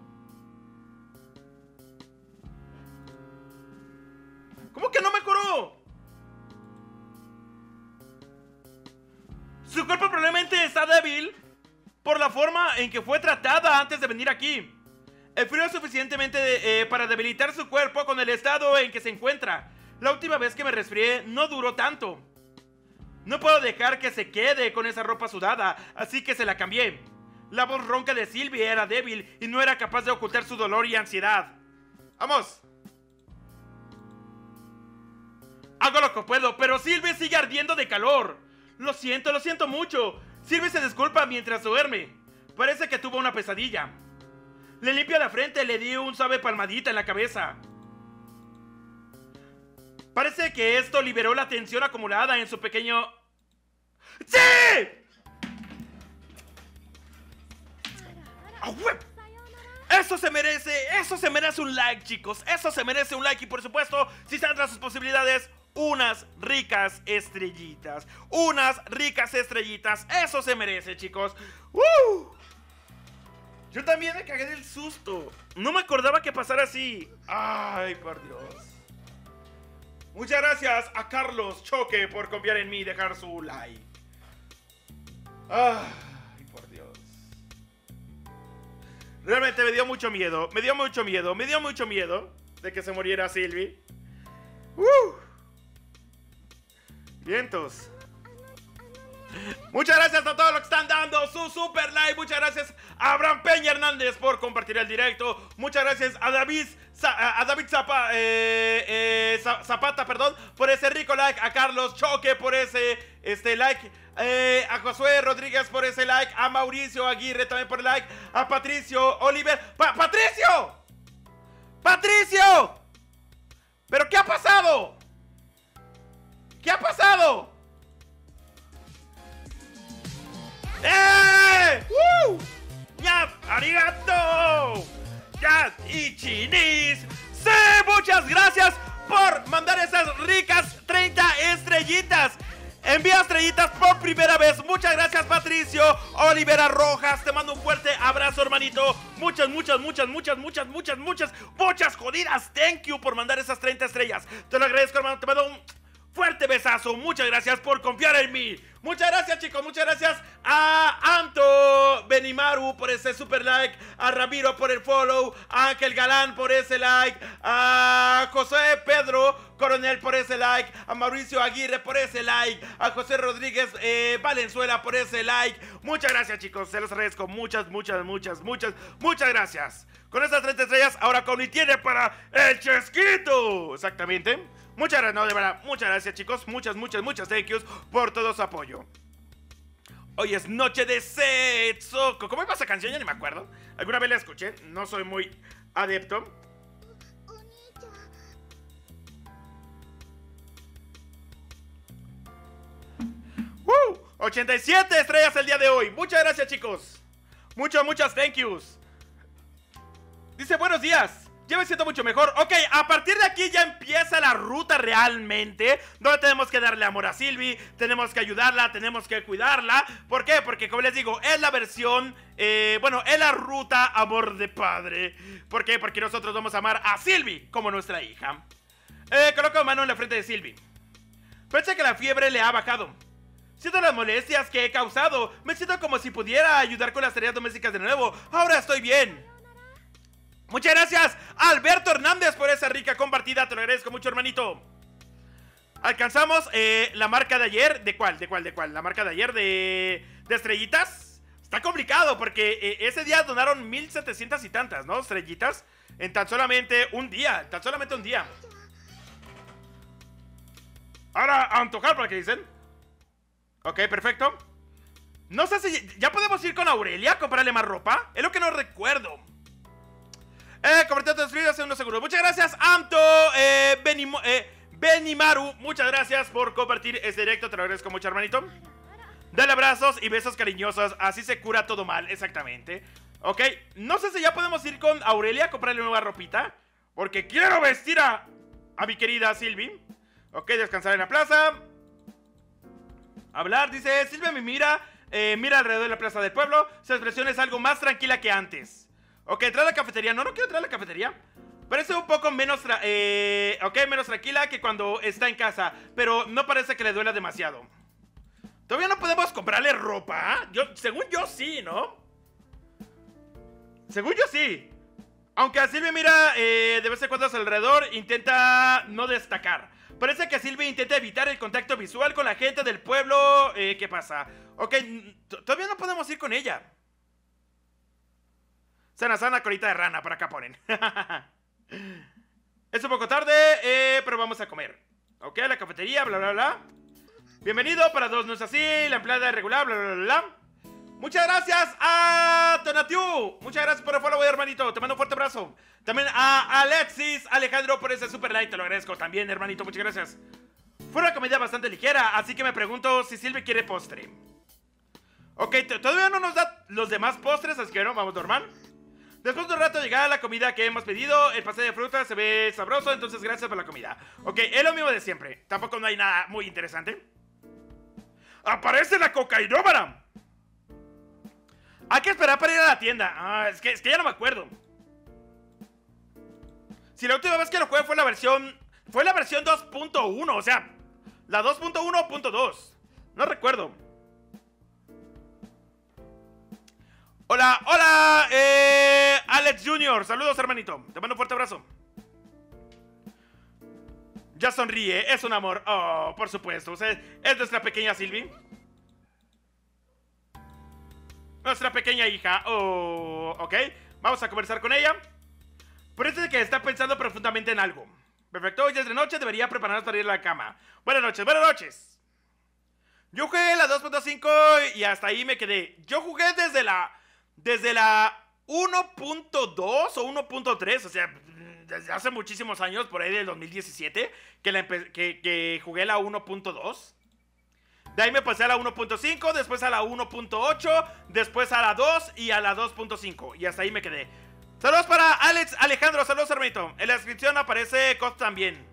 ¿Cómo que no mejoró? Su cuerpo probablemente está débil por la forma en que fue tratada antes de venir aquí. El frío es suficientemente para debilitar su cuerpo con el estado en que se encuentra. La última vez que me resfrié no duró tanto. No puedo dejar que se quede con esa ropa sudada, así que se la cambié. La voz ronca de Sylvie era débil y no era capaz de ocultar su dolor y ansiedad. ¡Vamos! Hago lo que puedo, pero Sylvie sigue ardiendo de calor. Lo siento mucho. Sylvie se disculpa mientras duerme. Parece que tuvo una pesadilla. Le limpio la frente, le di un suave palmadita en la cabeza. Parece que esto liberó la tensión acumulada en su pequeño... ¡Sí! ¡Oh, eso se merece un like, chicos. Eso se merece un like y por supuesto, si están entre sus posibilidades, unas ricas estrellitas. Unas ricas estrellitas. Eso se merece, chicos. Yo también me cagué del susto. No me acordaba que pasara así. Ay, por Dios. Muchas gracias a Carlos Choque por confiar en mí y dejar su like. Ay, por Dios. Realmente me dio mucho miedo. Me dio mucho miedo de que se muriera Sylvie. Vientos. Muchas gracias a todos los que están dando su super like. Muchas gracias a Abraham Peña Hernández por compartir el directo. Muchas gracias a David Zapata, perdón, por ese rico like. A Carlos Choque por ese like. A Josué Rodríguez por ese like. A Mauricio Aguirre también por el like. A Patricio Oliver. ¡Patricio! ¡Patricio! ¿Pero qué ha pasado? ¿Qué ha pasado? ¡Eh! ¡Ya! ¡Arigato! ¡Ya! ¡Ichinis! ¡Sí! ¡Muchas gracias por mandar esas ricas 30 estrellitas! Envía estrellitas por primera vez. Muchas gracias, Patricio Olivera Rojas. Te mando un fuerte abrazo, hermanito. Muchas jodidas. Thank you por mandar esas 30 estrellas. Te lo agradezco, hermano. Te mando un fuerte besazo. Muchas gracias por confiar en mí. Muchas gracias, chicos. Muchas gracias a Anto Benimaru por ese super like. A Ramiro por el follow. A Ángel Galán por ese like. A José Pedro Coronel por ese like. A Mauricio Aguirre por ese like. A José Rodríguez Valenzuela por ese like. Muchas gracias, chicos. Se los agradezco. Muchas gracias. Con estas 30 estrellas, ahora Connie tiene para el chesquito. Exactamente. Muchas gracias, no, de verdad, muchas gracias, chicos. Muchas thank yous por todo su apoyo. Hoy es noche de Setsoko. ¿Cómo iba esa canción? Ya ni me acuerdo. Alguna vez la escuché, no soy muy adepto. 87 estrellas el día de hoy. Muchas gracias, chicos. Muchas thank yous. Dice, buenos días. Ya me siento mucho mejor. Ok, a partir de aquí ya empieza la ruta realmente, donde tenemos que darle amor a Sylvie, tenemos que ayudarla, tenemos que cuidarla. ¿Por qué? Porque como les digo, es la versión, bueno, es la ruta amor de padre. ¿Por qué? Porque nosotros vamos a amar a Sylvie como nuestra hija. Coloco mano en la frente de Sylvie. Pensé que la fiebre le ha bajado. Siento las molestias que he causado. Me siento como si pudiera ayudar con las tareas domésticas de nuevo. Ahora estoy bien. Muchas gracias Alberto Hernández por esa rica compartida. Te lo agradezco mucho, hermanito. Alcanzamos la marca de ayer. ¿De cuál? La marca de ayer de estrellitas. Está complicado porque ese día donaron 1700 y tantas, ¿no? Estrellitas en tan solamente un día. Ahora a antojar, ¿para qué dicen? Ok, perfecto. No sé si ya podemos ir con Aurelia a comprarle más ropa. Es lo que no recuerdo. Compartiendo tus videos hace unos segundos. Muchas gracias, Anto Benimaru. Muchas gracias por compartir este directo. Te lo agradezco mucho, hermanito. Dale abrazos y besos cariñosos. Así se cura todo mal, exactamente. Ok, no sé si ya podemos ir con Aurelia a comprarle nueva ropita, porque quiero vestir a mi querida Sylvie. Ok, descansar en la plaza. Hablar, dice Sylvie me mira alrededor de la plaza del pueblo. Su expresión es algo más tranquila que antes. Ok, entrar a la cafetería. No quiero entrar a la cafetería. Parece un poco menos menos tranquila que cuando está en casa, pero no parece que le duela demasiado. ¿Todavía no podemos comprarle ropa? Según yo sí, ¿no? Según yo sí. Aunque a Sylvie mira de vez en cuando a su alrededor, intenta no destacar. Parece que Sylvie intenta evitar el contacto visual con la gente del pueblo. ¿Qué pasa? Ok, todavía no podemos ir con ella. Sana, colita de rana, por acá ponen. Es un poco tarde, pero vamos a comer. Ok, la cafetería, bla. Bienvenido, para dos no es así. La empleada es regular, bla. Muchas gracias a Tonatiu. Muchas gracias por el follow, hermanito. Te mando un fuerte abrazo. También a Alexis Alejandro por ese super like. Te lo agradezco también, hermanito. Muchas gracias. Fue una comida bastante ligera, así que me pregunto si Silvi quiere postre. Ok, todavía no nos da los demás postres, así que no, vamos normal. Después de un rato llegará la comida que hemos pedido. El pastel de fruta se ve sabroso, entonces gracias por la comida. Ok, es lo mismo de siempre. Tampoco no hay nada muy interesante. ¡Aparece la cocainómana! Hay que esperar para ir a la tienda. Ah, es que ya no me acuerdo. Si la última vez que lo jugué fue la versión 2.1, o sea, la 2.1.2. No recuerdo. Hola, hola, Alex Jr. Saludos, hermanito. Te mando un fuerte abrazo. Ya sonríe, es un amor. Oh, por supuesto. O sea, es nuestra pequeña Silvi. Nuestra pequeña hija. Oh, ok. Vamos a conversar con ella. Parece que está pensando profundamente en algo. Perfecto, hoy es de noche, debería prepararnos para ir a la cama. Buenas noches, buenas noches. Yo jugué la 2.5 y hasta ahí me quedé. Yo jugué desde la 1.2 o 1.3, o sea, desde hace muchísimos años, por ahí del 2017, que jugué la 1.2. De ahí me pasé a la 1.5, después a la 1.8, después a la 2 y a la 2.5. Y hasta ahí me quedé. Saludos para Alex Alejandro, saludos, hermanito. En la descripción aparece COD también.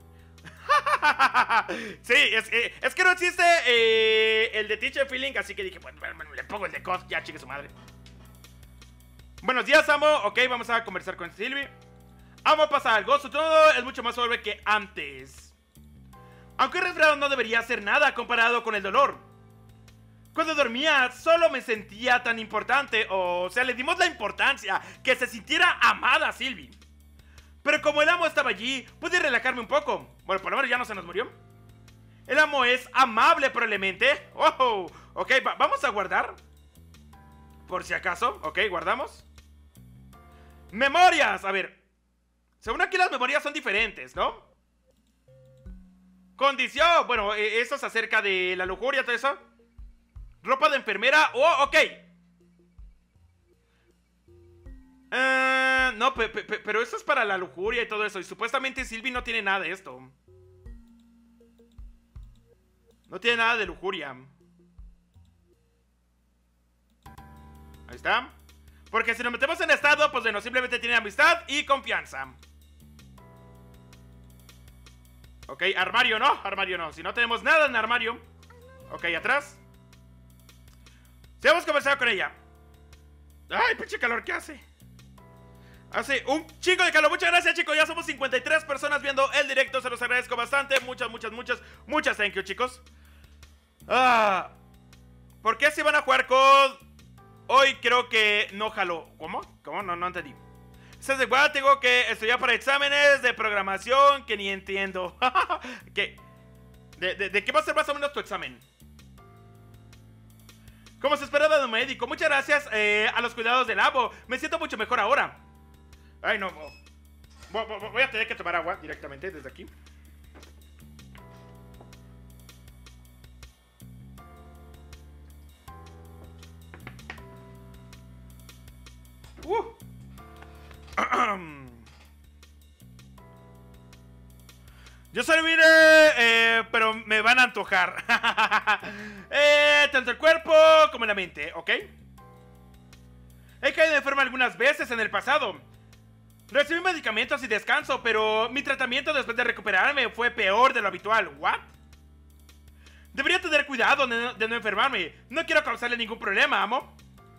Sí, es que no existe el de Teacher Feeling, así que dije, bueno, le pongo el de COD, ya chique su madre. Buenos días, Amo. Ok, vamos a conversar con Silvi. Amo, pasa algo, su todo es mucho más suave que antes. Aunque el resfriado no debería hacer nada comparado con el dolor. Cuando dormía solo me sentía tan importante, o sea, le dimos la importancia que se sintiera amada a Silvi. Pero como el amo estaba allí, pude relajarme un poco. Bueno, por lo menos ya no se nos murió. El amo es amable probablemente. Oh, ok, vamos a guardar. Por si acaso, ok, guardamos. Memorias, a ver. Según aquí las memorias son diferentes, ¿no? Condición, bueno, eso es acerca de la lujuria, todo eso. Ropa de enfermera, oh, ok. No, pero eso es para la lujuria y todo eso. Y supuestamente Silvi no tiene nada de esto. No tiene nada de lujuria. Ahí está. Porque si nos metemos en estado, pues bueno, simplemente tiene amistad y confianza. Ok, armario no, armario no. Si no tenemos nada en armario. Ok, atrás. Si hemos conversado con ella. Ay, pinche calor que hace. Hace un chico de calor. Muchas gracias, chicos. Ya somos 53 personas viendo el directo. Se los agradezco bastante. Muchas thank you, chicos. ¿Por qué si van a jugar COD? Hoy creo que no jaló. ¿Cómo? ¿Cómo? No entendí. Estás de igual, tengo que estudiar para exámenes de programación que ni entiendo. ¿Qué? ¿De qué va a ser más o menos tu examen? Como se esperaba de un médico. Muchas gracias a los cuidados del amo. Me siento mucho mejor ahora. Ay, no. Voy a tener que tomar agua directamente desde aquí. Yo solo vine, pero me van a antojar. Tanto el cuerpo como la mente, ¿ok? He caído enfermo algunas veces en el pasado. Recibí medicamentos y descanso, pero mi tratamiento después de recuperarme fue peor de lo habitual. ¿What? Debería tener cuidado de no enfermarme. No quiero causarle ningún problema, amo.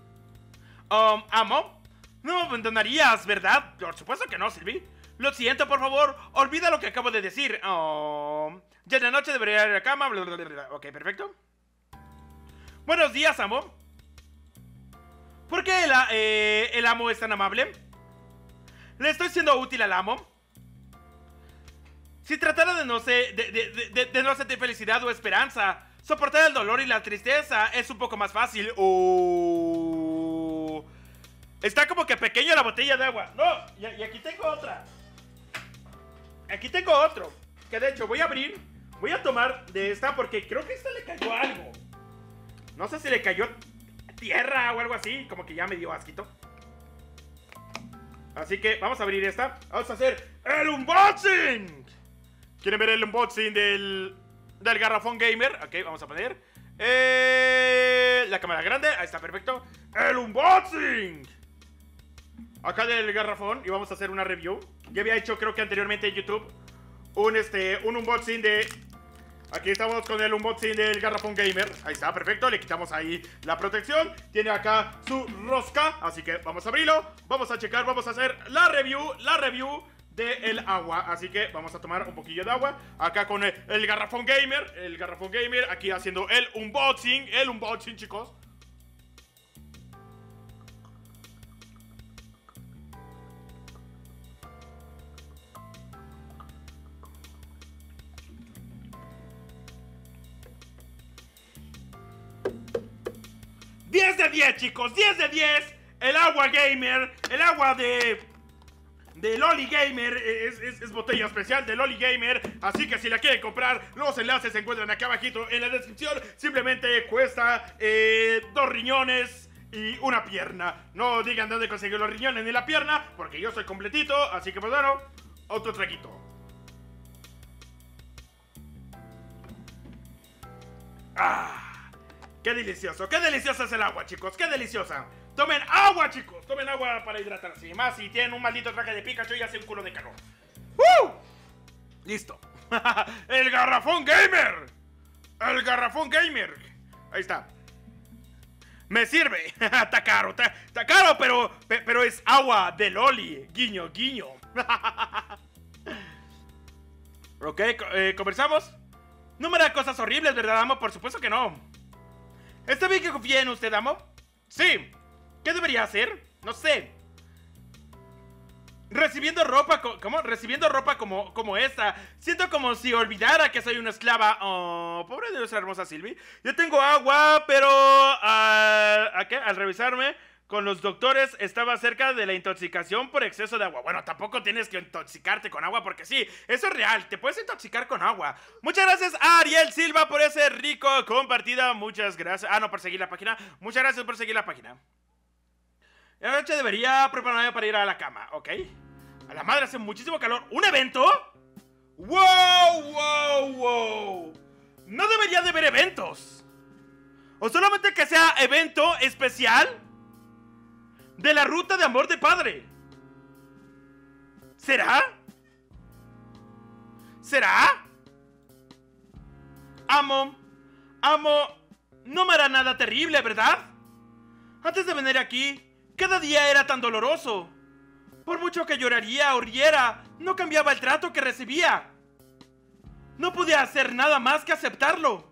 Amo, no me abandonarías, ¿verdad? Por supuesto que no, Silvi. Lo siento, por favor, olvida lo que acabo de decir. Ya en la noche debería ir a la cama. Ok, perfecto. Buenos días, amo. ¿Por qué el amo es tan amable? ¿Le estoy siendo útil al amo? Si tratara de no sentir felicidad o esperanza, soportar el dolor y la tristeza es un poco más fácil. Está como que pequeño la botella de agua. No, y aquí tengo otra. Aquí tengo otro. Que de hecho voy a abrir. Voy a tomar de esta porque creo que a esta le cayó algo. No sé si le cayó tierra o algo así. Como que ya me dio asquito. Así que vamos a abrir esta. Vamos a hacer el unboxing. ¿Quieren ver el unboxing del garrafón gamer? Ok, vamos a poner la cámara grande. Ahí está, perfecto. El unboxing acá del garrafón. Y vamos a hacer una review. Ya había hecho, creo que anteriormente en YouTube, un unboxing de... Aquí estamos con el unboxing del garrafón gamer. Ahí está, perfecto, le quitamos ahí la protección. Tiene acá su rosca, así que vamos a abrirlo. Vamos a checar, vamos a hacer la review del agua. Así que vamos a tomar un poquillo de agua acá con el garrafón gamer. El garrafón gamer aquí haciendo el unboxing, chicos. ¡10 de 10, chicos! ¡10 de 10! El agua gamer, el agua de Loli Gamer, es botella especial de Loli Gamer. Así que si la quieren comprar, los enlaces se encuentran acá abajito en la descripción. Simplemente cuesta 2 riñones y una pierna. No digan dónde conseguir los riñones ni la pierna, porque yo soy completito. Así que pues bueno, otro traguito. ¡Ah! ¡Qué delicioso! ¡Qué deliciosa es el agua, chicos! ¡Qué deliciosa! ¡Tomen agua, chicos! ¡Tomen agua para hidratarse! Y más si tienen un maldito traje de Pikachu y hace un culo de calor. ¡Listo! ¡El garrafón gamer! ¡El garrafón gamer! Ahí está. ¡Me sirve! Está caro, está caro, pero es agua de Loli. Guiño, guiño. Ok, ¿conversamos? No me hará cosas horribles, ¿verdad, amo? Por supuesto que no. ¿Está bien que confíe en usted, amo? Sí. ¿Qué debería hacer? No sé. Recibiendo ropa como esta. Siento como si olvidara que soy una esclava. Oh, pobre de nuestra hermosa Sylvie. Yo tengo agua, pero al revisarme con los doctores estaba cerca de la intoxicación por exceso de agua. Bueno, tampoco tienes que intoxicarte con agua porque sí, eso es real, te puedes intoxicar con agua. Muchas gracias a Ariel Silva por ese rico compartida. Muchas gracias. Ah, no, por seguir la página. Muchas gracias por seguir la página. Esta noche debería prepararme para ir a la cama, ¿ok? A la madre, hace muchísimo calor. ¿Un evento? ¡Wow! No debería de haber eventos. O solamente que sea evento especial de la ruta de amor de padre. ¿Será? Amo, no me hará nada terrible, ¿verdad? Antes de venir aquí, cada día era tan doloroso. Por mucho que lloraría o riera, no cambiaba el trato que recibía. No podía hacer nada más que aceptarlo.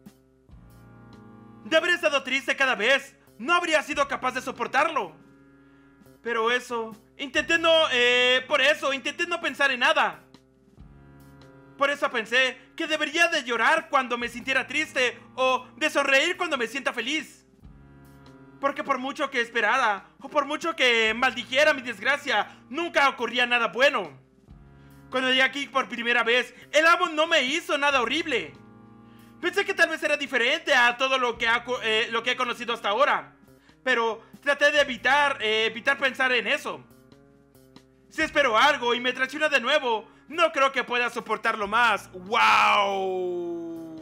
De haber estado triste cada vez, no habría sido capaz de soportarlo. Pero por eso, intenté no pensar en nada. Por eso pensé que debería de llorar cuando me sintiera triste o de sonreír cuando me sienta feliz. Porque por mucho que esperara o por mucho que maldijera mi desgracia, nunca ocurría nada bueno. Cuando llegué aquí por primera vez, el amo no me hizo nada horrible. Pensé que tal vez era diferente a todo lo que he conocido hasta ahora. Pero traté de evitar pensar en eso. Si espero algo y me traiciona de nuevo, no creo que pueda soportarlo más. ¡Wow!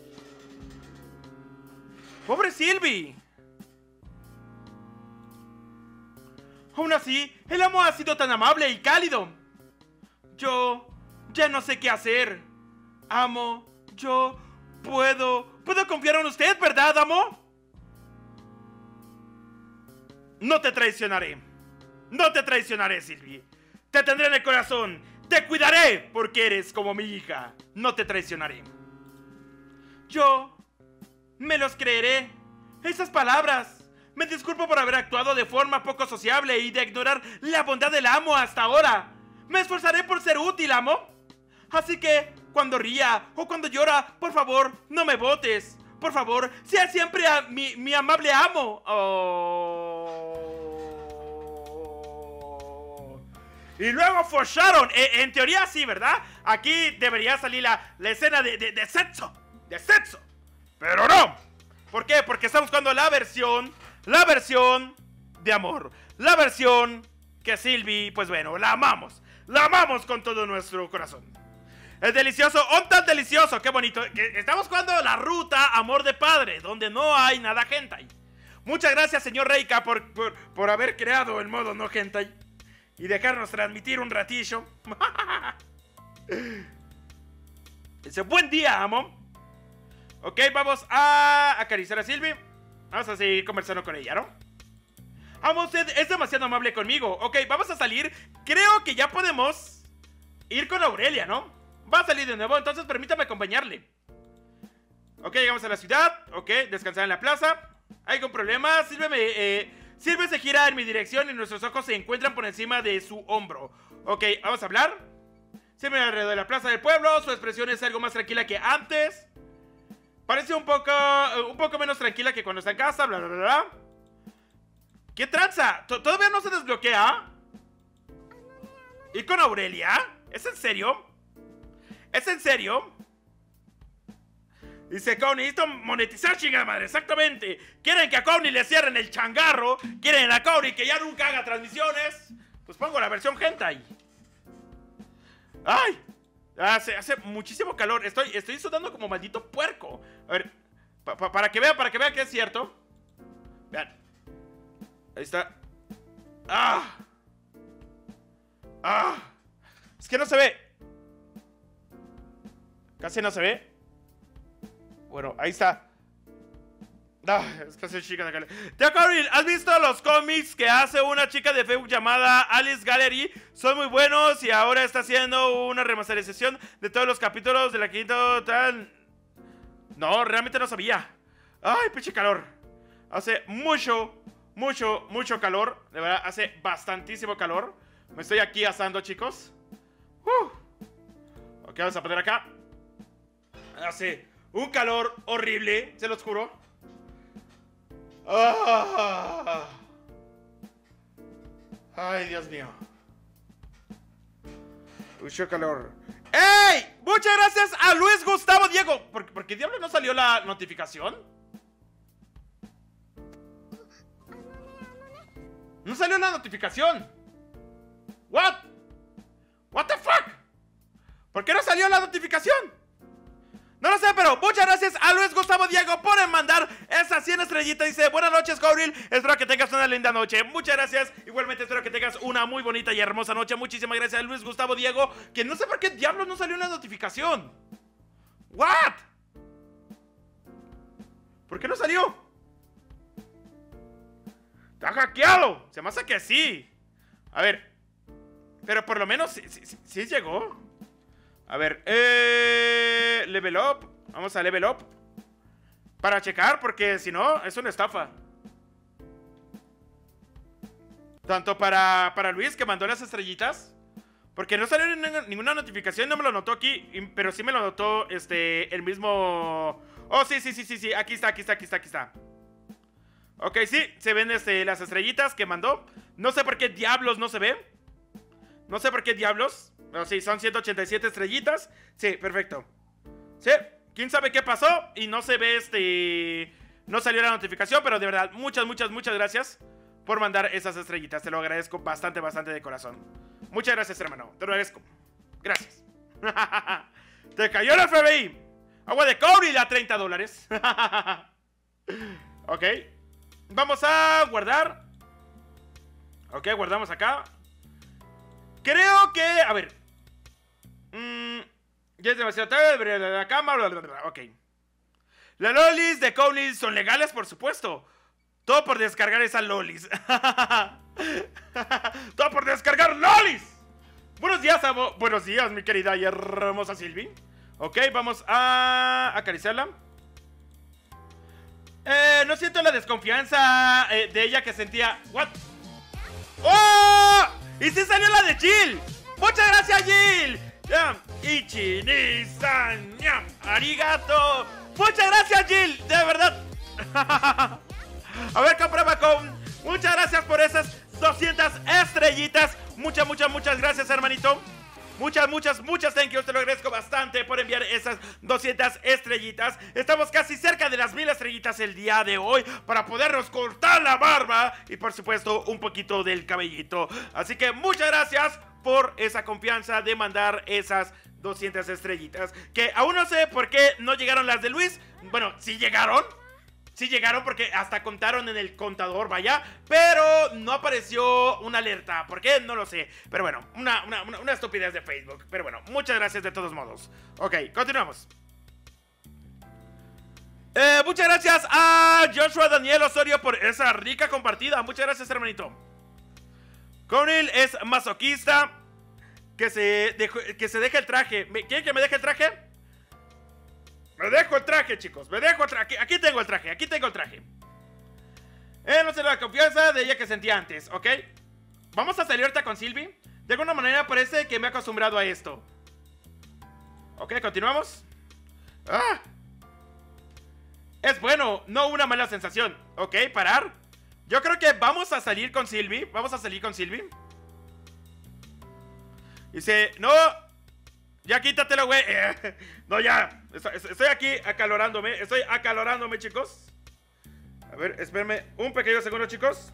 ¡Pobre Sylvie! Aún así, el amo ha sido tan amable y cálido. Yo ya no sé qué hacer. Amo, yo puedo confiar en usted, ¿verdad, amo? No te traicionaré. No te traicionaré, Sylvie. Te tendré en el corazón. Te cuidaré porque eres como mi hija. No te traicionaré. Yo me los creeré. Esas palabras. Me disculpo por haber actuado de forma poco sociable y de ignorar la bondad del amo hasta ahora. Me esforzaré por ser útil, amo. Así que, cuando ría o cuando llora, por favor, no me botes. Por favor, sea siempre mi amable amo. Y luego forzaron. En teoría sí, ¿verdad? Aquí debería salir la escena de sexo. De sexo. Pero no. ¿Por qué? Porque está buscando la versión la versión de amor. La versión que Sylvie, pues bueno, la amamos. La amamos con todo nuestro corazón. Es delicioso, tan delicioso, qué bonito. Estamos jugando la ruta Amor de Padre, donde no hay nada hentai. Muchas gracias, señor Reika, por haber creado el modo no hentai y dejarnos transmitir un ratillo. Dice, buen día, amo. Ok, vamos a acariciar a Sylvie. Vamos a seguir conversando con ella, ¿no? Amo, usted es demasiado amable conmigo. Ok, vamos a salir. Creo que ya podemos ir con Aurelia, ¿no? Va a salir de nuevo, entonces permítame acompañarle. Ok, llegamos a la ciudad. Ok, descansar en la plaza. ¿Hay algún problema? Sylvie se gira en mi dirección y nuestros ojos se encuentran por encima de su hombro. Ok, vamos a hablar. Sylvie alrededor de la plaza del pueblo. Su expresión es algo más tranquila que antes. Parece un poco menos tranquila que cuando está en casa, bla, bla, bla, bla. ¿Qué tranza? ¿Todavía no se desbloquea? ¿Ir con Aurelia? ¿Es en serio? ¿Es en serio? Dice Connie, necesito monetizar, chingada madre, exactamente. Quieren que a Connie le cierren el changarro. Quieren a Connie que ya nunca haga transmisiones. Pues pongo la versión hentai. ¡Ay! Hace muchísimo calor. Estoy sudando como maldito puerco. A ver, para que vean que es cierto. Vean. Ahí está. ¡Ah! ¡Ah! Es que no se ve. Casi no se ve. Bueno, ahí está. Es casi chica de Gallery. Tío Coril, ¿has visto los cómics que hace una chica de Facebook llamada Alice Gallery? Son muy buenos y ahora está haciendo una remasterización de todos los capítulos de la quinta tal. No, realmente no sabía. Ay, pinche calor. Hace mucho calor. De verdad, hace bastantísimo calor. Me estoy aquí asando, chicos. Ok, vamos a poner acá. Hace un calor horrible, se los juro. Ay, Dios mío. Mucho calor. ¡Ey! Muchas gracias a Luis Gustavo Diego. ¿Por qué diablos no salió la notificación? No salió la notificación. What the fuck? ¿Por qué no salió la notificación? No lo sé, pero muchas gracias a Luis Gustavo Diego por mandar esas 100 estrellitas. Dice, buenas noches, Coril. Espero que tengas una linda noche. Muchas gracias. Igualmente espero que tengas una muy bonita y hermosa noche. Muchísimas gracias a Luis Gustavo Diego. Que no sé por qué diablos no salió una notificación. ¿What? ¿Por qué no salió? Está hackeado. Se me hace que sí. A ver. Pero por lo menos sí llegó. A ver, level up. Vamos a level up para checar, porque si no, es una estafa. Tanto para Luis, que mandó las estrellitas, porque no salió ninguna notificación. No me lo notó aquí, pero sí me lo notó el mismo. Oh, sí, aquí está. Ok, sí, se ven las estrellitas que mandó. No sé por qué diablos no se ve. No sé por qué diablos. Pero sí, son 187 estrellitas. Sí, perfecto. Sí, quién sabe qué pasó y no se ve no salió la notificación, pero de verdad, muchas gracias por mandar esas estrellitas. Te lo agradezco bastante de corazón. Muchas gracias, hermano, te lo agradezco. Gracias. Te cayó el FBI. Agua de cobre y da $30. Ok. Vamos a guardar. Ok, guardamos acá. Creo que... A ver. Ya es demasiado tarde. La cama. Ok. Las lolis de Cowley son legales, por supuesto. Todo por descargar esas lolis. Todo por descargar lolis. Buenos días, amo. Buenos días, mi querida y hermosa Sylvie. Ok, vamos a acariciarla. No siento la desconfianza de ella que sentía. ¿What? ¡Oh! ¡Y sí salió la de Jill! ¡Muchas gracias, Jill! Ichi, Nissan, arigato. Muchas gracias, Jill, de verdad. A ver, comprueba con. Muchas gracias por esas 200 estrellitas. Muchas gracias, hermanito. Muchas thank yous. Te lo agradezco bastante por enviar esas 200 estrellitas. Estamos casi cerca de las 1000 estrellitas el día de hoy para podernos cortar la barba y por supuesto un poquito del cabellito. Así que muchas gracias por esa confianza de mandar esas 200 estrellitas. Que aún no sé por qué no llegaron las de Luis. Bueno, sí llegaron. Sí llegaron porque hasta contaron en el contador, vaya. Pero no apareció una alerta. ¿Por qué? No lo sé. Pero bueno, una estupidez de Facebook. Pero bueno, muchas gracias de todos modos. Ok, continuamos. Muchas gracias a Joshua Daniel Osorio por esa rica compartida. Muchas gracias, hermanito. Cornel es masoquista. Que se deje el traje. ¿Quieren que me deje el traje? Me dejo el traje, chicos. Me dejo el traje. Aquí tengo el traje. Aquí tengo el traje. No sé la confianza de ella que sentía antes, ¿ok? Vamos a salir ahorita con Sylvie. De alguna manera parece que me he acostumbrado a esto. Ok, continuamos. ¡Ah! Es bueno, no una mala sensación. Ok, parar. Yo creo que vamos a salir con Sylvie. Vamos a salir con Sylvie. Dice, no. Ya quítatelo, güey. No, ya. Estoy aquí acalorándome. Estoy acalorándome, chicos. A ver, espérenme un pequeño segundo, chicos.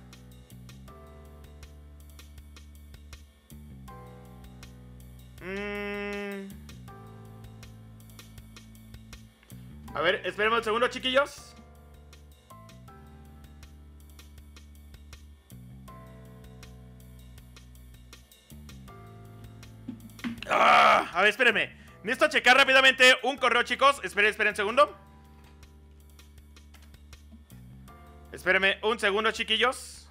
A ver, espérenme un segundo, chiquillos. A ver, espérenme. Necesito checar rápidamente un correo, chicos. Esperen un segundo. Espérenme un segundo, chiquillos.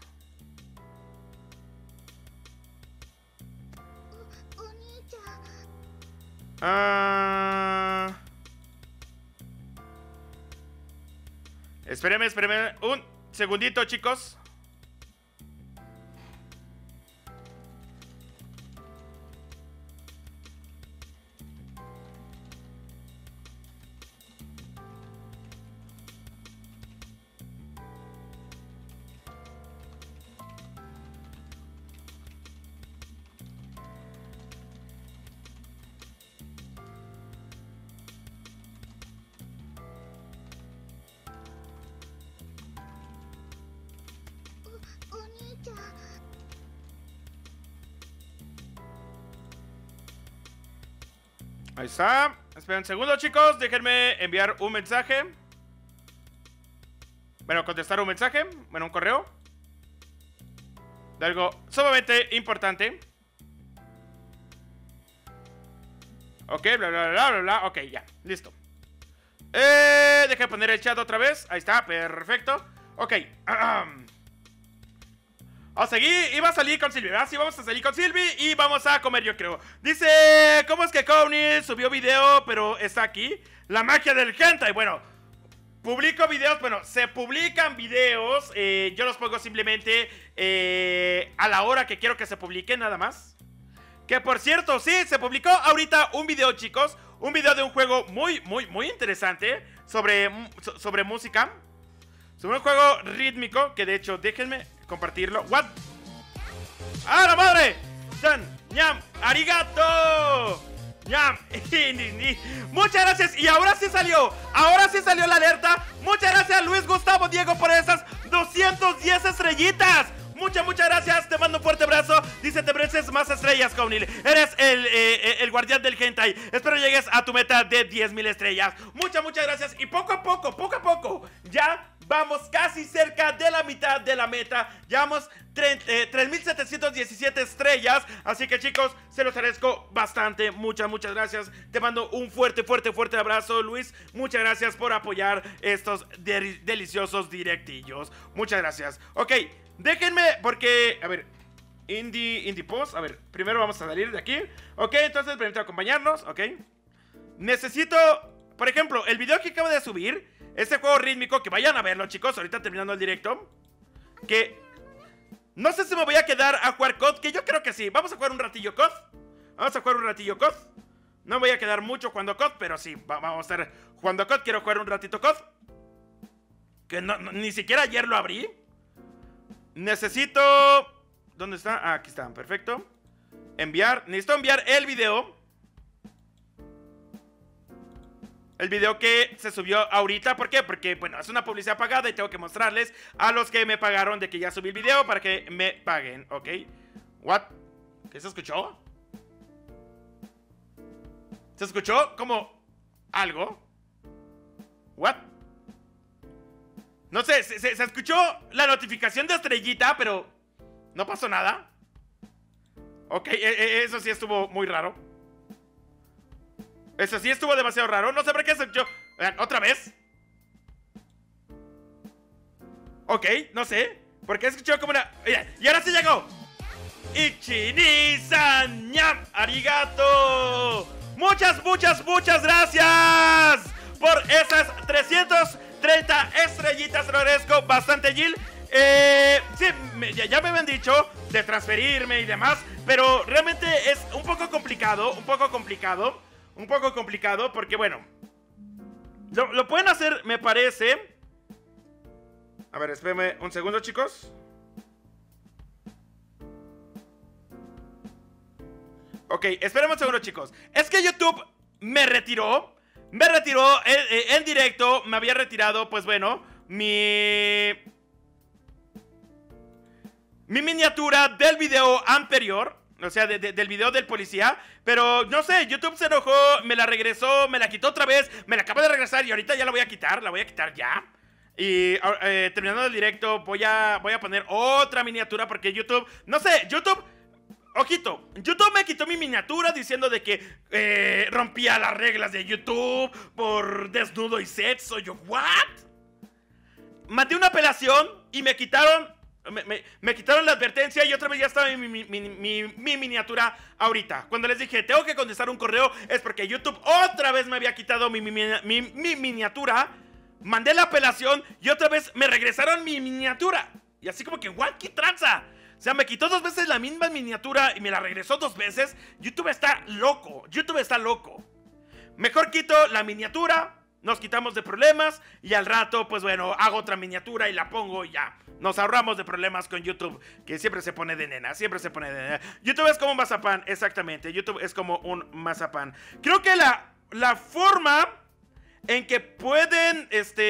Espérenme un segundito, chicos. Ahí está. Esperen un segundo, chicos. Déjenme enviar un mensaje. Bueno, contestar un mensaje. Bueno, un correo de algo sumamente importante. Ok, bla, bla, bla, bla, bla. Ok, ya, listo. Déjenme poner el chat otra vez. Ahí está, perfecto. Ok. Vamos a seguir, y va a salir con Sylvie, ¿verdad? Sí, vamos a salir con Sylvie y vamos a comer, yo creo. Dice, ¿cómo es que Connie subió video, pero está aquí? La magia del hentai. Bueno, publico videos, bueno, se publican videos. Yo los pongo simplemente a la hora que quiero que se publiquen, nada más. Que por cierto, sí, se publicó ahorita un video, chicos. Un video de un juego muy interesante sobre música. Sobre un juego rítmico, que de hecho, déjenme compartirlo. ¿What? ¡Ah, la madre! ¡San! ¡Ñam! ¡Arigato! ¡Ñam! Muchas gracias. Y ahora sí salió. Ahora sí salió la alerta. Muchas gracias, Luis Gustavo Diego, por esas 210 estrellitas. Muchas gracias, te mando un fuerte abrazo. Dice, te mereces más estrellas, Cownil. Eres el guardián del hentai. Espero llegues a tu meta de 10,000 estrellas. Muchas gracias. Y poco a poco, ya vamos casi cerca de la mitad de la meta. Llevamos 3,717 estrellas. Así que, chicos, se los agradezco bastante. Muchas gracias. Te mando un fuerte abrazo, Luis. Muchas gracias por apoyar estos deliciosos directillos. Muchas gracias. Ok, déjenme, porque, a ver, Indie Post. A ver, primero vamos a salir de aquí. Ok, entonces permítame acompañarnos. Ok, necesito, por ejemplo, el video que acabo de subir, este juego rítmico, que vayan a verlo, chicos, ahorita terminando el directo. Que no sé si me voy a quedar a jugar COD, que yo creo que sí. Vamos a jugar un ratillo COD. No me voy a quedar mucho jugando COD, pero sí, vamos a estar jugando COD. Quiero jugar un ratito COD, que ni siquiera ayer lo abrí. Necesito... ¿Dónde está? Ah, aquí está, perfecto. Enviar. Necesito enviar el video. El video que se subió ahorita. ¿Por qué? Porque, bueno, es una publicidad pagada y tengo que mostrarles a los que me pagaron de que ya subí el video para que me paguen, ¿ok? ¿What? ¿Qué se escuchó? ¿Se escuchó como algo? ¿What? No sé, se escuchó la notificación de estrellita, pero no pasó nada. Ok, eso sí estuvo muy raro. Eso sí estuvo demasiado raro. No sé por qué se escuchó. Vean, otra vez. Ok, no sé. ¿Por qué escuchó como una... Y ahora sí llegó. Ichi-ni-san ñam arigato. Muchas gracias por esas 330 estrellitas. Lo agradezco bastante, Jill. Sí, ya me habían dicho de transferirme y demás, pero realmente es un poco complicado. Porque, bueno, lo pueden hacer, me parece. A ver, espérenme un segundo, chicos. Ok, espérenme un segundo, chicos. Es que YouTube me retiró en directo. Me había retirado, pues bueno, mi miniatura del video anterior. O sea, del video del policía. Pero, no sé, YouTube se enojó, me la regresó, me la quitó otra vez. Me la acaba de regresar y ahorita ya la voy a quitar. La voy a quitar ya. Y terminando el directo voy a poner otra miniatura porque YouTube... No sé, YouTube... Ojito, YouTube me quitó mi miniatura diciendo de que rompía las reglas de YouTube por desnudo y sexo. Yo, ¿what? Mandé una apelación y me quitaron... Me quitaron la advertencia y otra vez ya estaba mi miniatura ahorita. Cuando les dije, tengo que contestar un correo, es porque YouTube otra vez me había quitado mi miniatura. Mandé la apelación y otra vez me regresaron mi miniatura. Y así como que, ¿what? ¿Qué tranza? O sea, me quitó 2 veces la misma miniatura y me la regresó 2 veces. YouTube está loco. Mejor quito la miniatura, nos quitamos de problemas y al rato, pues bueno, hago otra miniatura y la pongo y ya. Nos ahorramos de problemas con YouTube, que siempre se pone de nena, YouTube es como un mazapán, exactamente. YouTube es como un mazapán. Creo que la forma en que pueden,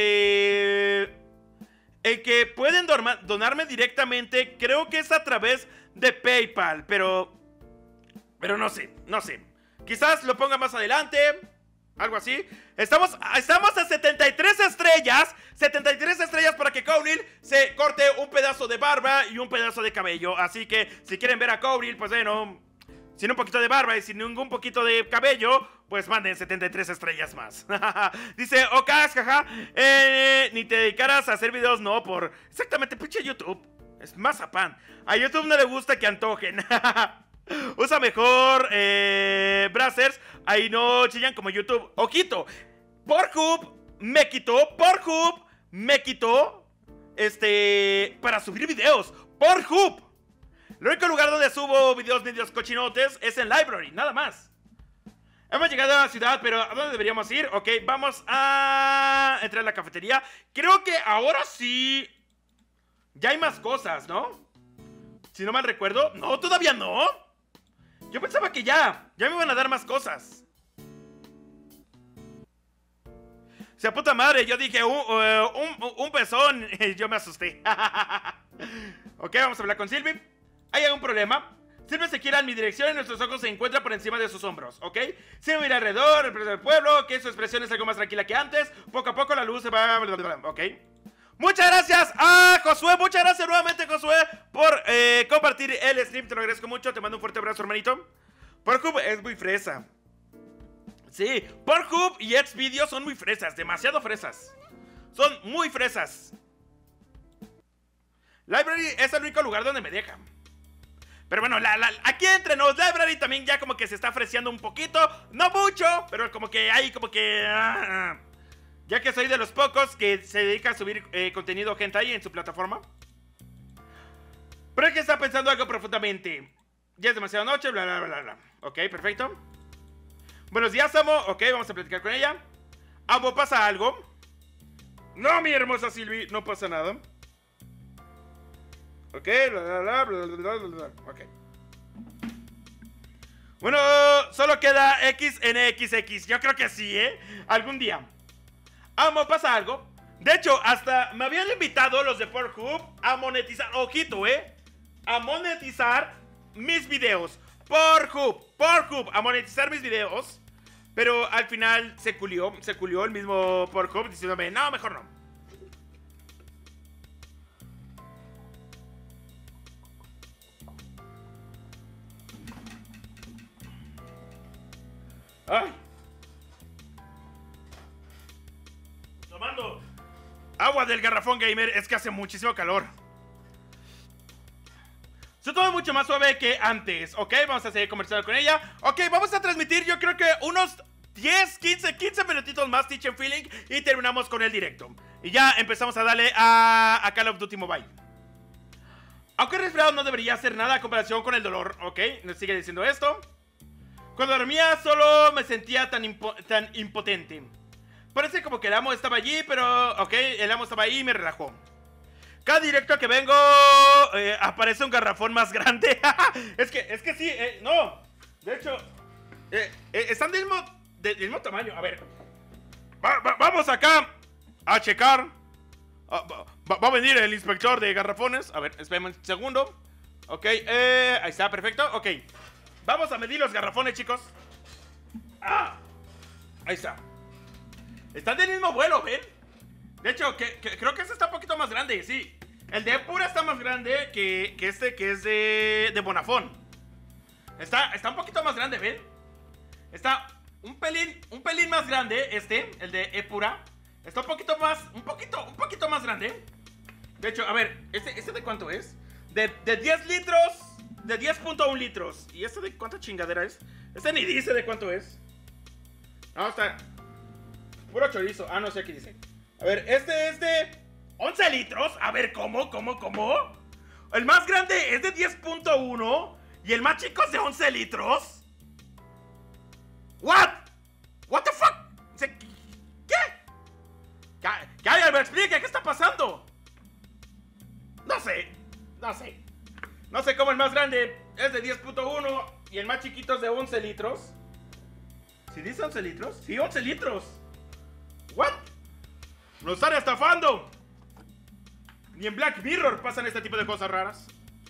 donarme directamente, creo que es a través de PayPal, pero no sé. Quizás lo ponga más adelante, algo así. Estamos a 73 estrellas. 73 estrellas para que Cownil se corte un pedazo de barba y un pedazo de cabello. Así que si quieren ver a Cownil, pues bueno, sin un poquito de barba y sin ningún poquito de cabello, pues manden 73 estrellas más. Dice Okas, jaja, ni te dedicaras a hacer videos, no, por... Exactamente, pinche YouTube. Es mazapán. A YouTube no le gusta que antojen. Usa mejor browsers. Ahí no chillan como YouTube. Ojito, Pornhub me quitó para subir videos. Pornhub. El único lugar donde subo videos medios cochinotes es en Library, nada más. Hemos llegado a la ciudad, pero ¿a dónde deberíamos ir? Ok, vamos a entrar a la cafetería. Creo que ahora sí ya hay más cosas, ¿no? Si no mal recuerdo. No, todavía no. Yo pensaba que ya me iban a dar más cosas. O sea, puta madre, yo dije un pezón. Yo me asusté. Ok, vamos a hablar con Sylvie. ¿Hay algún problema? Sylvie se gira en mi dirección y nuestros ojos se encuentran por encima de sus hombros, ¿ok? Sylvie mira alrededor, el del pueblo, que su expresión es algo más tranquila que antes. Poco a poco la luz se va... Ok. Muchas gracias a Josué, muchas gracias nuevamente, Josué, por compartir el stream. Te lo agradezco mucho, te mando un fuerte abrazo, hermanito. Pornhub es muy fresa. Sí, Pornhub y Xvideos son muy fresas, demasiado fresas. Son muy fresas. Library es el único lugar donde me dejan. Pero bueno, aquí entre nos, Library también ya como que se está freseando un poquito. No mucho, pero como que hay como que... ya que soy de los pocos que se dedica a subir contenido hentai en su plataforma. Pero es que está pensando algo profundamente. Ya es demasiado noche, bla bla bla bla. Ok, perfecto. Buenos días, Amo. Ok, vamos a platicar con ella. Amo, ¿pasa algo? No, mi hermosa Sylvie, no pasa nada. Ok, bla bla bla bla bla bla bla. Ok. Bueno, solo queda XNXX. Yo creo que sí, algún día. Amo, pasa algo. De hecho, hasta me habían invitado los de Pornhub a monetizar. Ojito, a monetizar mis videos. Pornhub, a monetizar mis videos. Pero al final se culió el mismo Pornhub diciéndome, no, mejor no. Ay. Tomando agua del garrafón gamer, es que hace muchísimo calor. Se toma mucho más suave que antes, ¿ok? Vamos a seguir conversando con ella. Ok, vamos a transmitir yo creo que unos 10, 15 minutitos más Teach and Feeling y terminamos con el directo. Y ya empezamos a darle a Call of Duty Mobile. Aunque resfriado no debería hacer nada a comparación con el dolor, ¿ok? Nos sigue diciendo esto. Cuando dormía solo me sentía tan impotente. Parece como que el amo estaba allí, pero ok, el amo estaba ahí y me relajó. Cada directo que vengo aparece un garrafón más grande. es que sí, no. De hecho, están del mismo tamaño. A ver, vamos acá a checar. Va a venir el inspector de garrafones. A ver, espérenme un segundo. Ok, ahí está, perfecto. Ok, vamos a medir los garrafones, chicos. Ahí está. Están del mismo vuelo, ¿ven? De hecho, creo que este está un poquito más grande, sí. El de Epura está más grande que este que es de Bonafón. Está un poquito más grande, ¿ven? Está un pelín más grande el de Epura. Está un poquito más grande. De hecho, a ver, ¿este de cuánto es? De 10 litros, de 10.1 litros. ¿Y este de cuánta chingadera es? Este ni dice de cuánto es. No, está puro chorizo. No sé qué dice. A ver, este es de 11 litros. A ver, ¿cómo? El más grande es de 10.1 y el más chico es de 11 litros. What the fuck? ¿Qué? Que alguien me explique, ¿qué está pasando? No sé cómo el más grande es de 10.1 y el más chiquito es de 11 litros. ¿Sí dice 11 litros? Sí, 11 litros. ¿What? ¡Nos están estafando! Ni en Black Mirror pasan este tipo de cosas raras.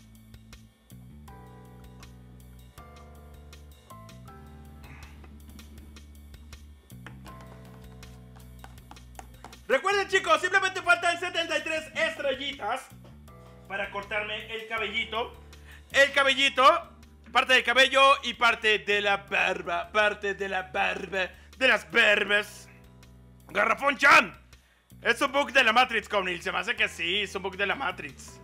Recuerden, chicos, simplemente faltan 73 estrellitas para cortarme el cabellito. Parte del cabello y parte de la barba. De las barbas. Garrafón Chan. Es un bug de la Matrix, Conil. Se me hace que sí, es un bug de la Matrix.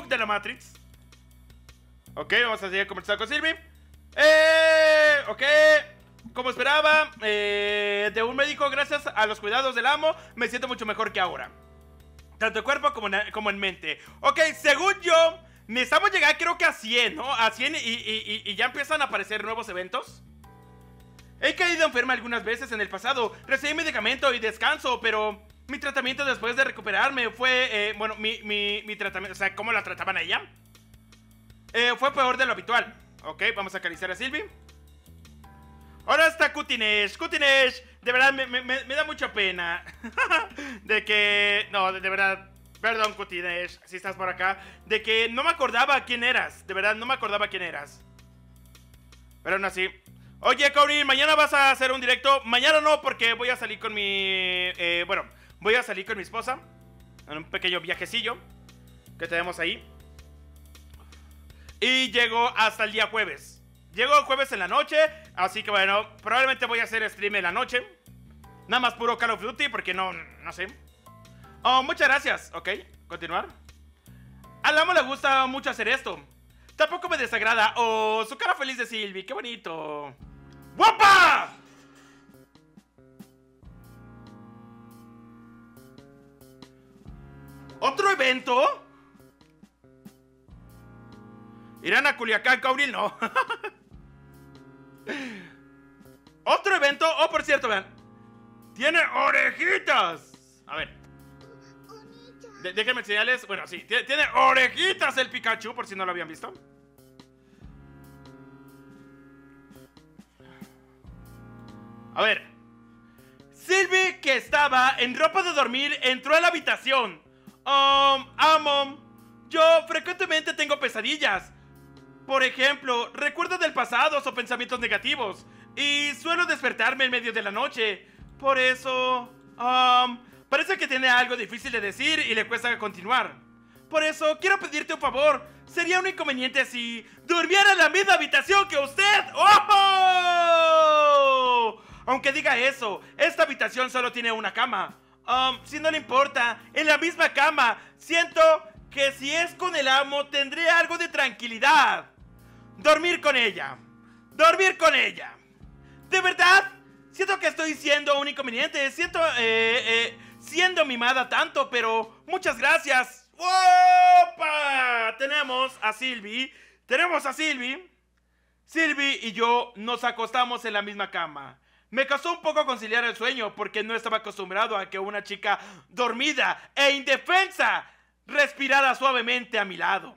Ok, vamos a seguir conversando con Silvi. Ok. Como esperaba, de un médico, gracias a los cuidados del amo, me siento mucho mejor que ahora. Tanto en cuerpo como en mente. Ok, según yo, necesitamos llegar creo que a 100, ¿no? A 100 y ya empiezan a aparecer nuevos eventos. He caído enferma algunas veces en el pasado. Recibí medicamento y descanso, pero mi tratamiento después de recuperarme fue... bueno, mi tratamiento... O sea, ¿cómo la trataban a ella? Fue peor de lo habitual. Ok, vamos a acariciar a Silvi. Ahora está Kutinesh. Kutinesh, de verdad me da mucha pena. De que... No, de verdad... Perdón, Kutinesh, si estás por acá. De que no me acordaba quién eras. De verdad, no me acordaba quién eras. Pero aún así... Oye, Corinne, mañana vas a hacer un directo. Mañana no, porque voy a salir con mi... bueno, voy a salir con mi esposa en un pequeño viajecillo que tenemos ahí. Y llego hasta el día jueves. Llego el jueves en la noche. Así que bueno, probablemente voy a hacer stream en la noche. Nada más puro Call of Duty, porque no sé. Oh, muchas gracias. Ok, continuar. Al amo le gusta mucho hacer esto. Tampoco me desagrada. Oh, su cara feliz de Silvi, qué bonito. ¡Guapa! ¿Otro evento? ¿Irán a Culiacán, Cauril? No. ¿Otro evento? Oh, por cierto, vean. ¡Tiene orejitas! A ver. Déjenme enseñarles. Bueno, sí, tiene orejitas el Pikachu, por si no lo habían visto. A ver. Sylvie, que estaba en ropa de dormir, entró a la habitación. Yo frecuentemente tengo pesadillas. Por ejemplo, recuerdos del pasado o pensamientos negativos. Y suelo despertarme en medio de la noche. Por eso... parece que tiene algo difícil de decir y le cuesta continuar. Por eso, quiero pedirte un favor. Sería un inconveniente si durmiera en la misma habitación que usted. ¡Oh! Aunque diga eso, esta habitación solo tiene una cama. Si no le importa, en la misma cama. Siento que si es con el amo, tendré algo de tranquilidad. Dormir con ella. Dormir con ella. ¿De verdad? Siento que estoy siendo un inconveniente. Siento, siendo mimada tanto, pero muchas gracias. ¡Opa! Tenemos a Sylvie. Sylvie y yo nos acostamos en la misma cama. Me costó un poco conciliar el sueño porque no estaba acostumbrado a que una chica dormida e indefensa respirara suavemente a mi lado.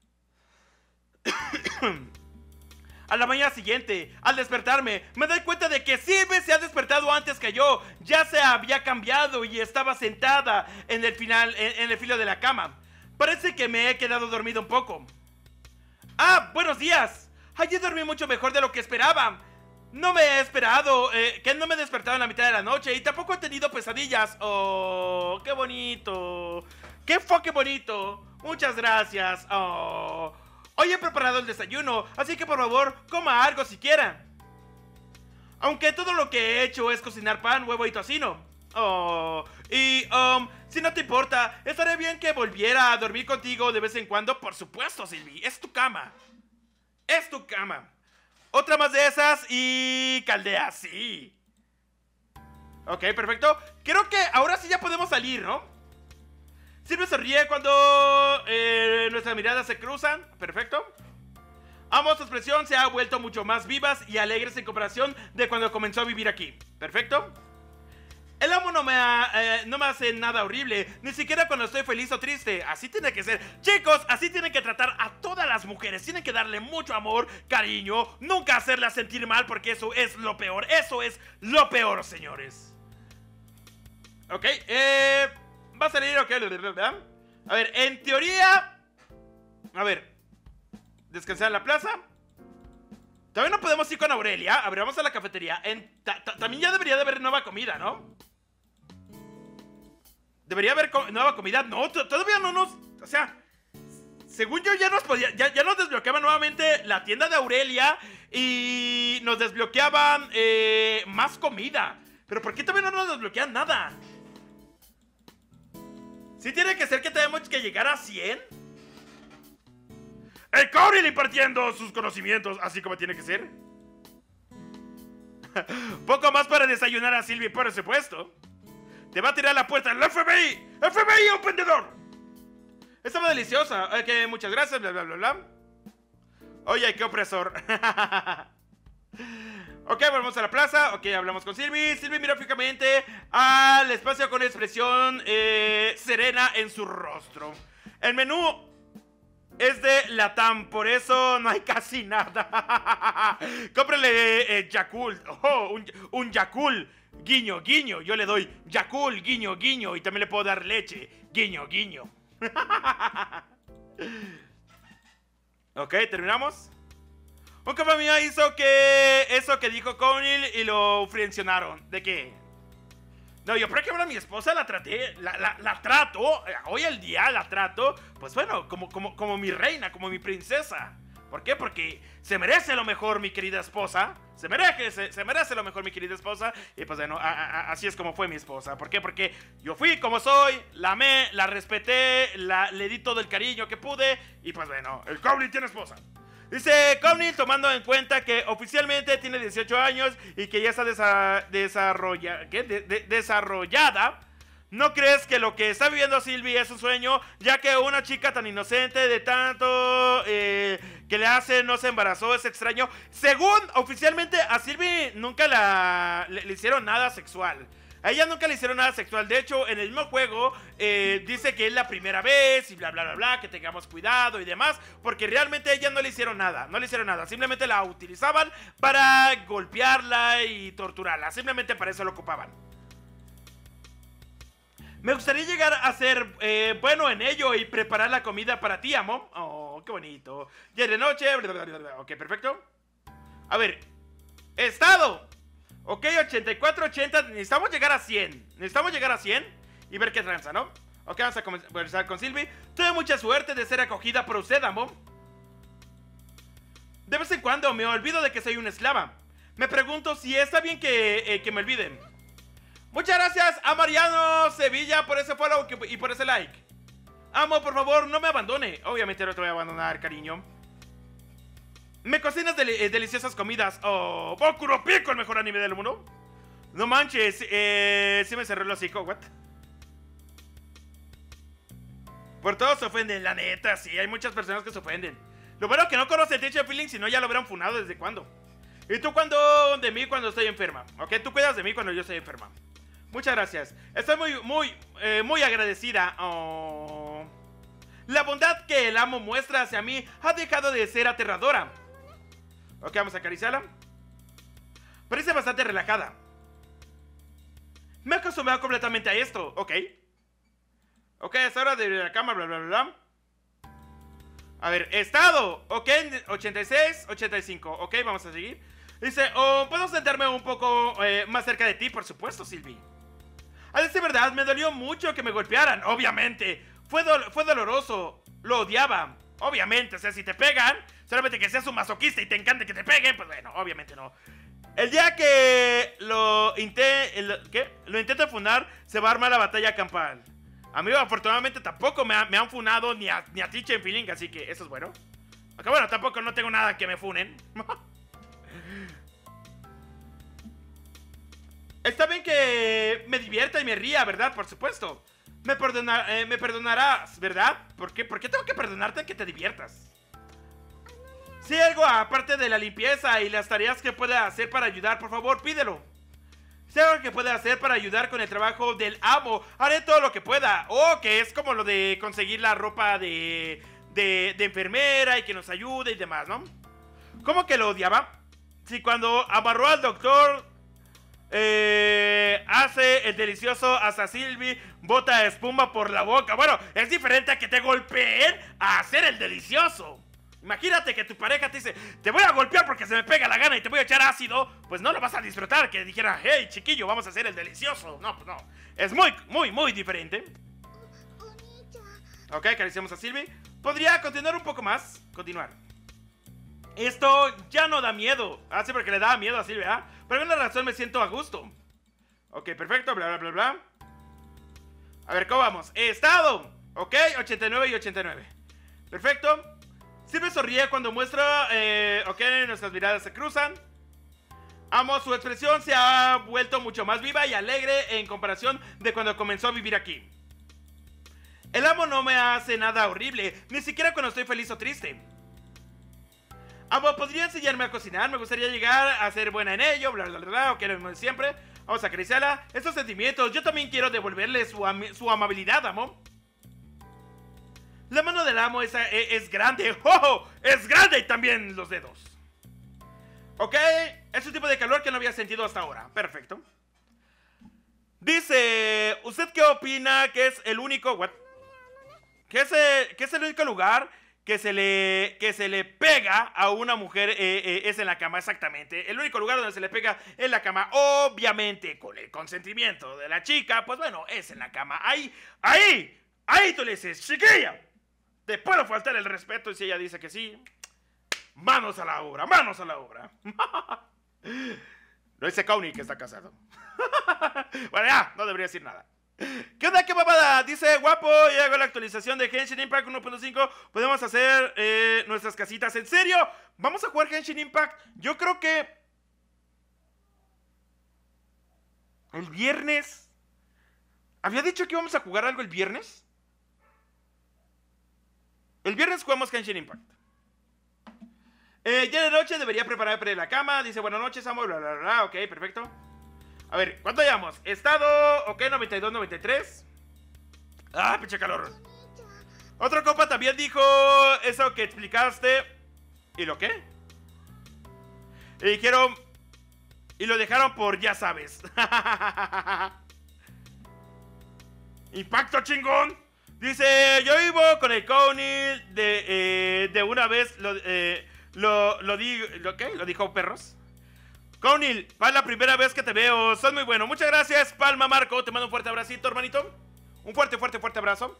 A la mañana siguiente, al despertarme, me doy cuenta de que Sylvie se ha despertado antes que yo. Ya se había cambiado y estaba sentada en el filo de la cama. Parece que me he quedado dormido un poco. ¡Ah, buenos días! Ayer dormí mucho mejor de lo que esperaba. No me he esperado, que no me he despertado en la mitad de la noche y tampoco he tenido pesadillas. ¡Oh, qué bonito! ¡Qué fucking bonito! Muchas gracias. ¡Oh! Hoy he preparado el desayuno, así que por favor, coma algo siquiera. Aunque todo lo que he hecho es cocinar pan, huevo y tocino. Oh, y, si no te importa, estaría bien que volviera a dormir contigo de vez en cuando. Por supuesto, Sylvie, es tu cama. Es tu cama. Otra más de esas y... Caldea, sí. Ok, perfecto. Creo que ahora sí ya podemos salir, ¿no? Sylvie se ríe cuando nuestras miradas se cruzan. Perfecto. Ambos, su expresión se ha vuelto mucho más vivas y alegres en comparación de cuando comenzó a vivir aquí. Perfecto. El amo no me hace nada horrible, ni siquiera cuando estoy feliz o triste. Así tiene que ser. Chicos, así tienen que tratar a todas las mujeres. Tienen que darle mucho amor, cariño, nunca hacerlas sentir mal porque eso es lo peor. Eso es lo peor, señores. Ok, va a salir, ok. A ver, en teoría... A ver, descansar en la plaza. Todavía no podemos ir con Aurelia. A ver, vamos a la cafetería. También ya debería de haber nueva comida, ¿no? Debería haber nueva comida. No, todavía no nos... O sea, según yo ya nos podía... Ya nos desbloqueaban nuevamente la tienda de Aurelia. Y nos desbloqueaban más comida. Pero ¿por qué todavía no nos desbloquean nada? ¿Sí tiene que ser que tenemos que llegar a 100? ¡El Corey impartiendo sus conocimientos! Así como tiene que ser. Poco más para desayunar a Sylvie, por supuesto. Te va a tirar a la puerta el FBI. ¡FBI, un vendedor! Estaba deliciosa. Ok, muchas gracias, bla, bla, bla, bla. Oye, qué opresor. Ok, volvemos a la plaza. Ok, hablamos con Sylvie. Sylvie mira fijamente al espacio con expresión serena en su rostro. El menú es de Latam, por eso no hay casi nada. Cómprale Yakult. Oh, un Yakult. Guiño, guiño. Yo le doy Yakult, guiño, guiño. Y también le puedo dar leche. Guiño, guiño. Ok, terminamos. Un compa mío hizo que... Eso que dijo Conil y lo frencionaron. ¿De qué? No, yo por ejemplo a mi esposa la traté, la trato, hoy al día la trato, pues bueno, como mi reina, como mi princesa. ¿Por qué? Porque se merece lo mejor, mi querida esposa. Se merece lo mejor, mi querida esposa. Y pues bueno, así es como fue mi esposa. ¿Por qué? Porque yo fui como soy, la amé, la respeté, le di todo el cariño que pude. Y pues bueno, el Goblin tiene esposa. Dice Conil, tomando en cuenta que oficialmente tiene 18 años y que ya está desarrollada, ¿no crees que lo que está viviendo Sylvie es un sueño? Ya que una chica tan inocente de tanto que le hace no se embarazó, es extraño. Según oficialmente a Sylvie nunca le hicieron nada sexual. A ella nunca le hicieron nada sexual. De hecho, en el mismo juego dice que es la primera vez y bla, bla, bla, bla, que tengamos cuidado y demás, porque realmente a ella no le hicieron nada, no le hicieron nada. Simplemente la utilizaban para golpearla y torturarla. Simplemente para eso lo ocupaban. Me gustaría llegar a ser bueno en ello y preparar la comida para ti, amo. Oh, qué bonito. Ya es de noche. Bla, bla, bla, bla. Ok, perfecto. A ver. Estado. Ok, 84, 80. Necesitamos llegar a 100. Necesitamos llegar a 100 y ver qué tranza, ¿no? Ok, vamos a conversar con Sylvie. Tuve mucha suerte de ser acogida por usted, amo. De vez en cuando me olvido de que soy una esclava. Me pregunto si está bien que me olviden. Muchas gracias a Mariano Sevilla por ese follow y por ese like. Amo, por favor, no me abandone. Obviamente no te voy a abandonar, cariño. Me cocinas deliciosas comidas. Oh, Boku no Pico, el mejor anime del mundo. No manches, sí me cerró el hocico, what? Por todos se ofenden, la neta, sí, hay muchas personas que se ofenden. Lo bueno que no conoce Teacher Feeling, si no ya lo hubieran funado desde cuándo. ¿Y tú cuando de mí cuando estoy enferma? Ok, tú cuidas de mí cuando yo estoy enferma. Muchas gracias. Estoy muy agradecida. Oh. La bondad que el amo muestra hacia mí ha dejado de ser aterradora. Ok, vamos a acariciarla. Parece bastante relajada. Me he acostumbrado completamente a esto. Ok. Ok, es hora de ir a la cama, bla, bla, bla, bla. A ver, estado. Ok, 86, 85. Ok, vamos a seguir. Dice, oh, ¿puedo sentarme un poco más cerca de ti? Por supuesto, Sylvie. A decir verdad, me dolió mucho que me golpearan, obviamente. Fue doloroso, lo odiaba. Obviamente, o sea, si te pegan, solamente que seas un masoquista y te encante que te peguen, pues bueno, obviamente no. El día que lo intente funar, se va a armar la batalla campal. Amigo, afortunadamente tampoco me han funado ni a Teacher Feeling, así que eso es bueno. Aunque bueno, tampoco no tengo nada que me funen. Está bien que me divierta y me ría, ¿verdad? Por supuesto. Me perdonarás, ¿verdad? ¿Por qué tengo que perdonarte que te diviertas? Si hay algo aparte de la limpieza y las tareas que pueda hacer para ayudar, por favor, pídelo. Si hay algo que pueda hacer para ayudar con el trabajo del amo, haré todo lo que pueda. Oh, que es como lo de conseguir la ropa de enfermera y que nos ayude y demás, ¿no? ¿Cómo que lo odiaba? Si cuando amarró al doctor... hace el delicioso hasta Sylvie, bota espuma por la boca. Bueno, es diferente a que te golpeen a hacer el delicioso. Imagínate que tu pareja te dice, te voy a golpear porque se me pega la gana y te voy a echar ácido. Pues no lo vas a disfrutar. Que dijera, hey chiquillo, vamos a hacer el delicioso. No, pues no, es muy diferente. Ok, acariciamos a Sylvie. ¿Podría continuar un poco más? Continuar. Esto ya no da miedo. Ah, sí, porque le daba miedo a Silvia, ¿eh? Por alguna razón me siento a gusto. Ok, perfecto, bla, bla, bla, bla. A ver, ¿cómo vamos? Estado. Ok, 89 y 89. Perfecto. Silvia sonríe cuando muestra... ok, nuestras miradas se cruzan. Amo, su expresión se ha vuelto mucho más viva y alegre en comparación de cuando comenzó a vivir aquí. El amo no me hace nada horrible, ni siquiera cuando estoy feliz o triste. Amo, ¿podría enseñarme a cocinar? Me gustaría llegar a ser buena en ello, bla, bla, bla, bla, o que siempre. Vamos a acariciarla. Estos sentimientos, yo también quiero devolverle su amabilidad, amo. La mano del amo es grande. ¡Oh! ¡Es grande! Y también los dedos. Ok, es un tipo de calor que no había sentido hasta ahora. Perfecto. Dice, ¿usted qué opina que es el único... What? ¿Qué es el único lugar que se le pega a una mujer es en la cama? Exactamente. El único lugar donde se le pega es la cama. Obviamente, con el consentimiento de la chica, pues bueno, es en la cama. Ahí tú le dices, chiquilla, te puedo faltar el respeto. Y si ella dice que sí, manos a la obra, manos a la obra. Lo dice Kauni, que está casado. Bueno, ya, no debería decir nada. ¿Qué onda, qué babada? Dice guapo, y hago la actualización de Genshin Impact 1.5. Podemos hacer nuestras casitas. ¿En serio? ¿Vamos a jugar Genshin Impact? Yo creo que el viernes. ¿Había dicho que íbamos a jugar algo el viernes? El viernes jugamos Genshin Impact. Ya de noche debería preparar para la cama. Dice buenas noches, amo, bla, bla, bla. Ok, perfecto. A ver, ¿cuánto llevamos? Estado, ok, 92, 93. Ah, pinche calor. Otro compa también dijo eso que explicaste. ¿Y lo qué? Y dijeron... Y lo dejaron por ya sabes. Impacto chingón. Dice, yo vivo con el Cownil de una vez lo digo, ¿lo qué? ¿Lo dijo perros? Cownil, es la primera vez que te veo, sos muy bueno. Muchas gracias, Palma Marco, te mando un fuerte abracito, hermanito. Un fuerte abrazo.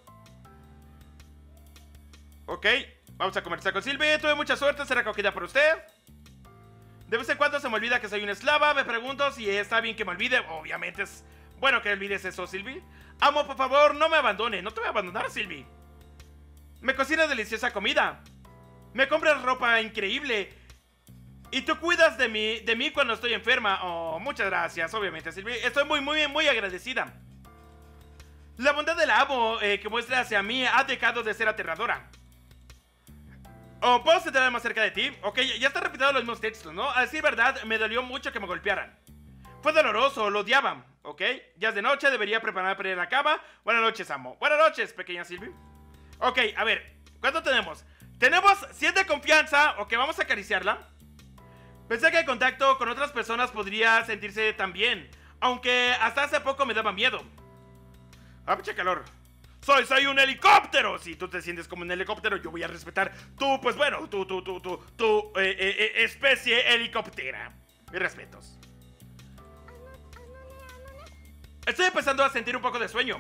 Ok, vamos a conversar con Silvi. Tuve mucha suerte, será acogida por usted. De vez en cuando se me olvida que soy una eslava. Me pregunto si está bien que me olvide. Obviamente es bueno que olvides eso, Silvi. Amo, por favor, no me abandone. No te voy a abandonar, Silvi. Me cocinas deliciosa comida. Me compras ropa increíble. Y tú cuidas de mí cuando estoy enferma. Oh, muchas gracias, obviamente, Silvi. Estoy muy agradecida. La bondad del amo que muestra hacia mí ha dejado de ser aterradora. Oh, ¿puedo sentarme más cerca de ti? Ok, ya está repitiendo los mismos textos, ¿no? A decir verdad, me dolió mucho que me golpearan. Fue doloroso, lo odiaba, ¿ok? Ya es de noche, debería prepararme para ir a la cama. Buenas noches, amo. Buenas noches, pequeña Silvi. Ok, a ver, ¿cuánto tenemos? Tenemos 100 de confianza, ok, vamos a acariciarla. Pensé que el contacto con otras personas podría sentirse tan bien, aunque hasta hace poco me daba miedo. Ah, pinche calor. Soy un helicóptero. Si tú te sientes como un helicóptero, yo voy a respetar tu, pues bueno, tu especie helicóptera. Mis respetos. Estoy empezando a sentir un poco de sueño.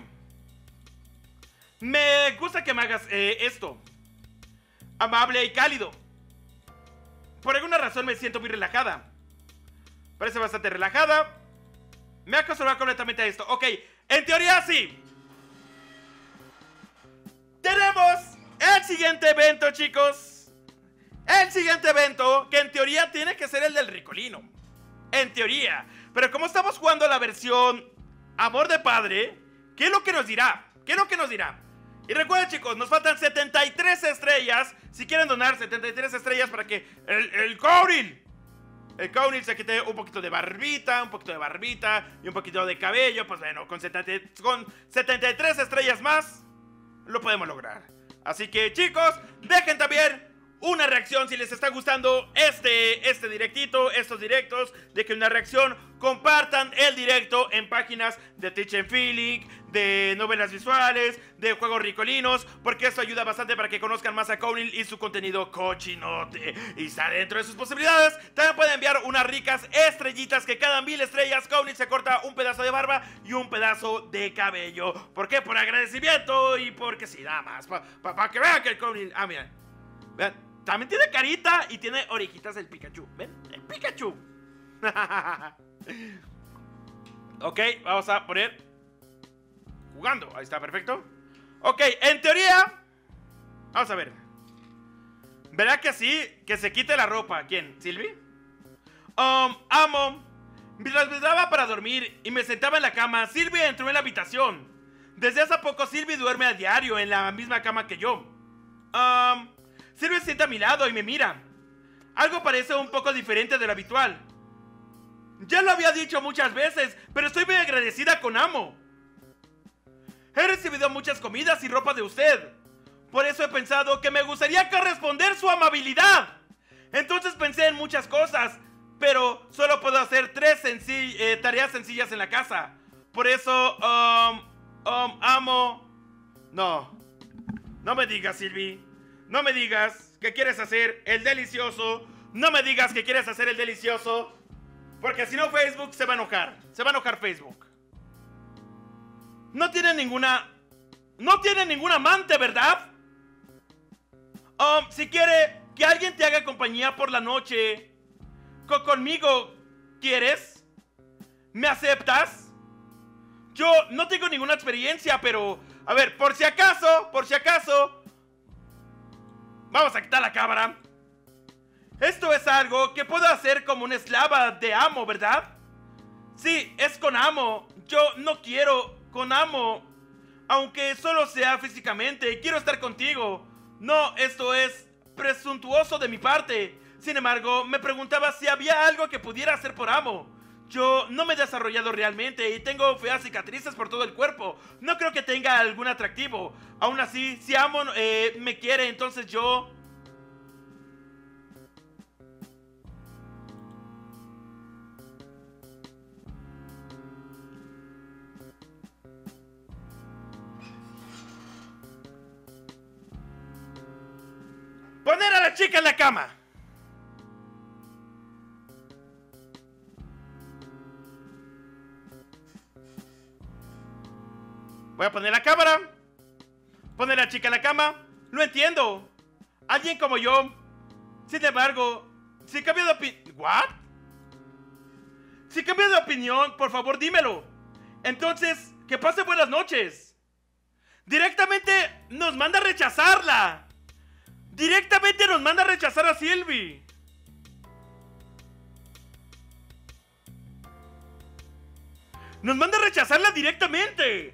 Me gusta que me hagas esto. Amable y cálido. Por alguna razón me siento muy relajada. Parece bastante relajada. Me acostumbrado completamente a esto. Ok, en teoría sí. Tenemos el siguiente evento, chicos. El siguiente evento, que en teoría tiene que ser el del Ricolino. En teoría. Pero como estamos jugando la versión Amor de Padre, ¿qué es lo que nos dirá? ¿Qué es lo que nos dirá? Y recuerden, chicos, nos faltan 73 estrellas. Si quieren donar 73 estrellas para que el Cownil se quite un poquito de barbita, y un poquito de cabello. Pues bueno, con 73 estrellas más lo podemos lograr. Así que, chicos, dejen también una reacción si les está gustando este directito, estos directos. Dejen una reacción, compartan el directo en páginas de Teach and Feeling, de novelas visuales, de juegos ricolinos, porque eso ayuda bastante para que conozcan más a Cownil y su contenido cochinote. Y está dentro de sus posibilidades. También pueden enviar unas ricas estrellitas que cada 1000 estrellas Cownil se corta un pedazo de barba y un pedazo de cabello. ¿Por qué? Por agradecimiento y porque sí, nada más. Para que vean que el Cownil... Ah, miren. Vean, también tiene carita y tiene orejitas del Pikachu. ¿Ven? El Pikachu. Ok, vamos a poner... Jugando, ahí está, perfecto. Ok, en teoría vamos a ver. ¿Verdad que sí? Que se quite la ropa. ¿Quién? ¿Silvi? Amo. Mientras me daba para dormir y me sentaba en la cama, Silvi entró en la habitación. Desde hace poco Silvi duerme a diario en la misma cama que yo. Silvi se sienta a mi lado y me mira. Algo parece un poco diferente de lo habitual. Ya lo había dicho muchas veces, pero estoy muy agradecida con Amo. He recibido muchas comidas y ropa de usted. Por eso he pensado que me gustaría corresponder su amabilidad. Entonces pensé en muchas cosas, pero solo puedo hacer 3 tareas sencillas en la casa. Por eso, Amo... No me digas, Silvi. No me digas que quieres hacer el delicioso. No me digas que quieres hacer el delicioso. Porque si no, Facebook se va a enojar. Se va a enojar Facebook. No tiene ninguna amante, ¿verdad? Si quiere que alguien te haga compañía por la noche conmigo, ¿quieres? ¿Me aceptas? Yo no tengo ninguna experiencia, pero... A ver, por si acaso... Vamos a quitar la cámara. Esto es algo que puedo hacer como una esclava de Amo, ¿verdad? Sí, es con Amo. Yo no quiero... con Amo, aunque solo sea físicamente, quiero estar contigo. No, esto es presuntuoso de mi parte. Sin embargo, me preguntaba si había algo que pudiera hacer por Amo. Yo no me he desarrollado realmente y tengo feas cicatrices por todo el cuerpo. No creo que tenga algún atractivo. Aún así, si Amon me quiere, entonces yo... Poner a la chica en la cama. Voy a poner la cámara. Poner a la chica en la cama. Lo entiendo. Alguien como yo. Sin embargo, si cambio de opinión... ¿What? Si cambio de opinión, por favor dímelo. Entonces, que pase buenas noches. Directamente nos manda a rechazarla. Directamente nos manda a rechazar a Sylvie. Nos manda a rechazarla directamente.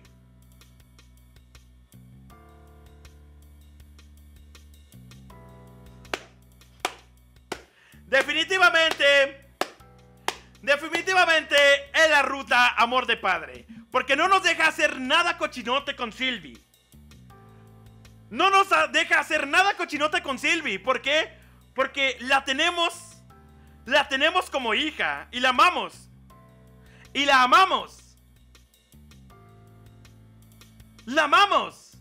Definitivamente es la ruta amor de padre. Porque no nos deja hacer nada cochinote con Sylvie. No nos deja hacer nada cochinote con Sylvie. ¿Por qué? Porque la tenemos como hija. Y la amamos. Y la amamos. La amamos.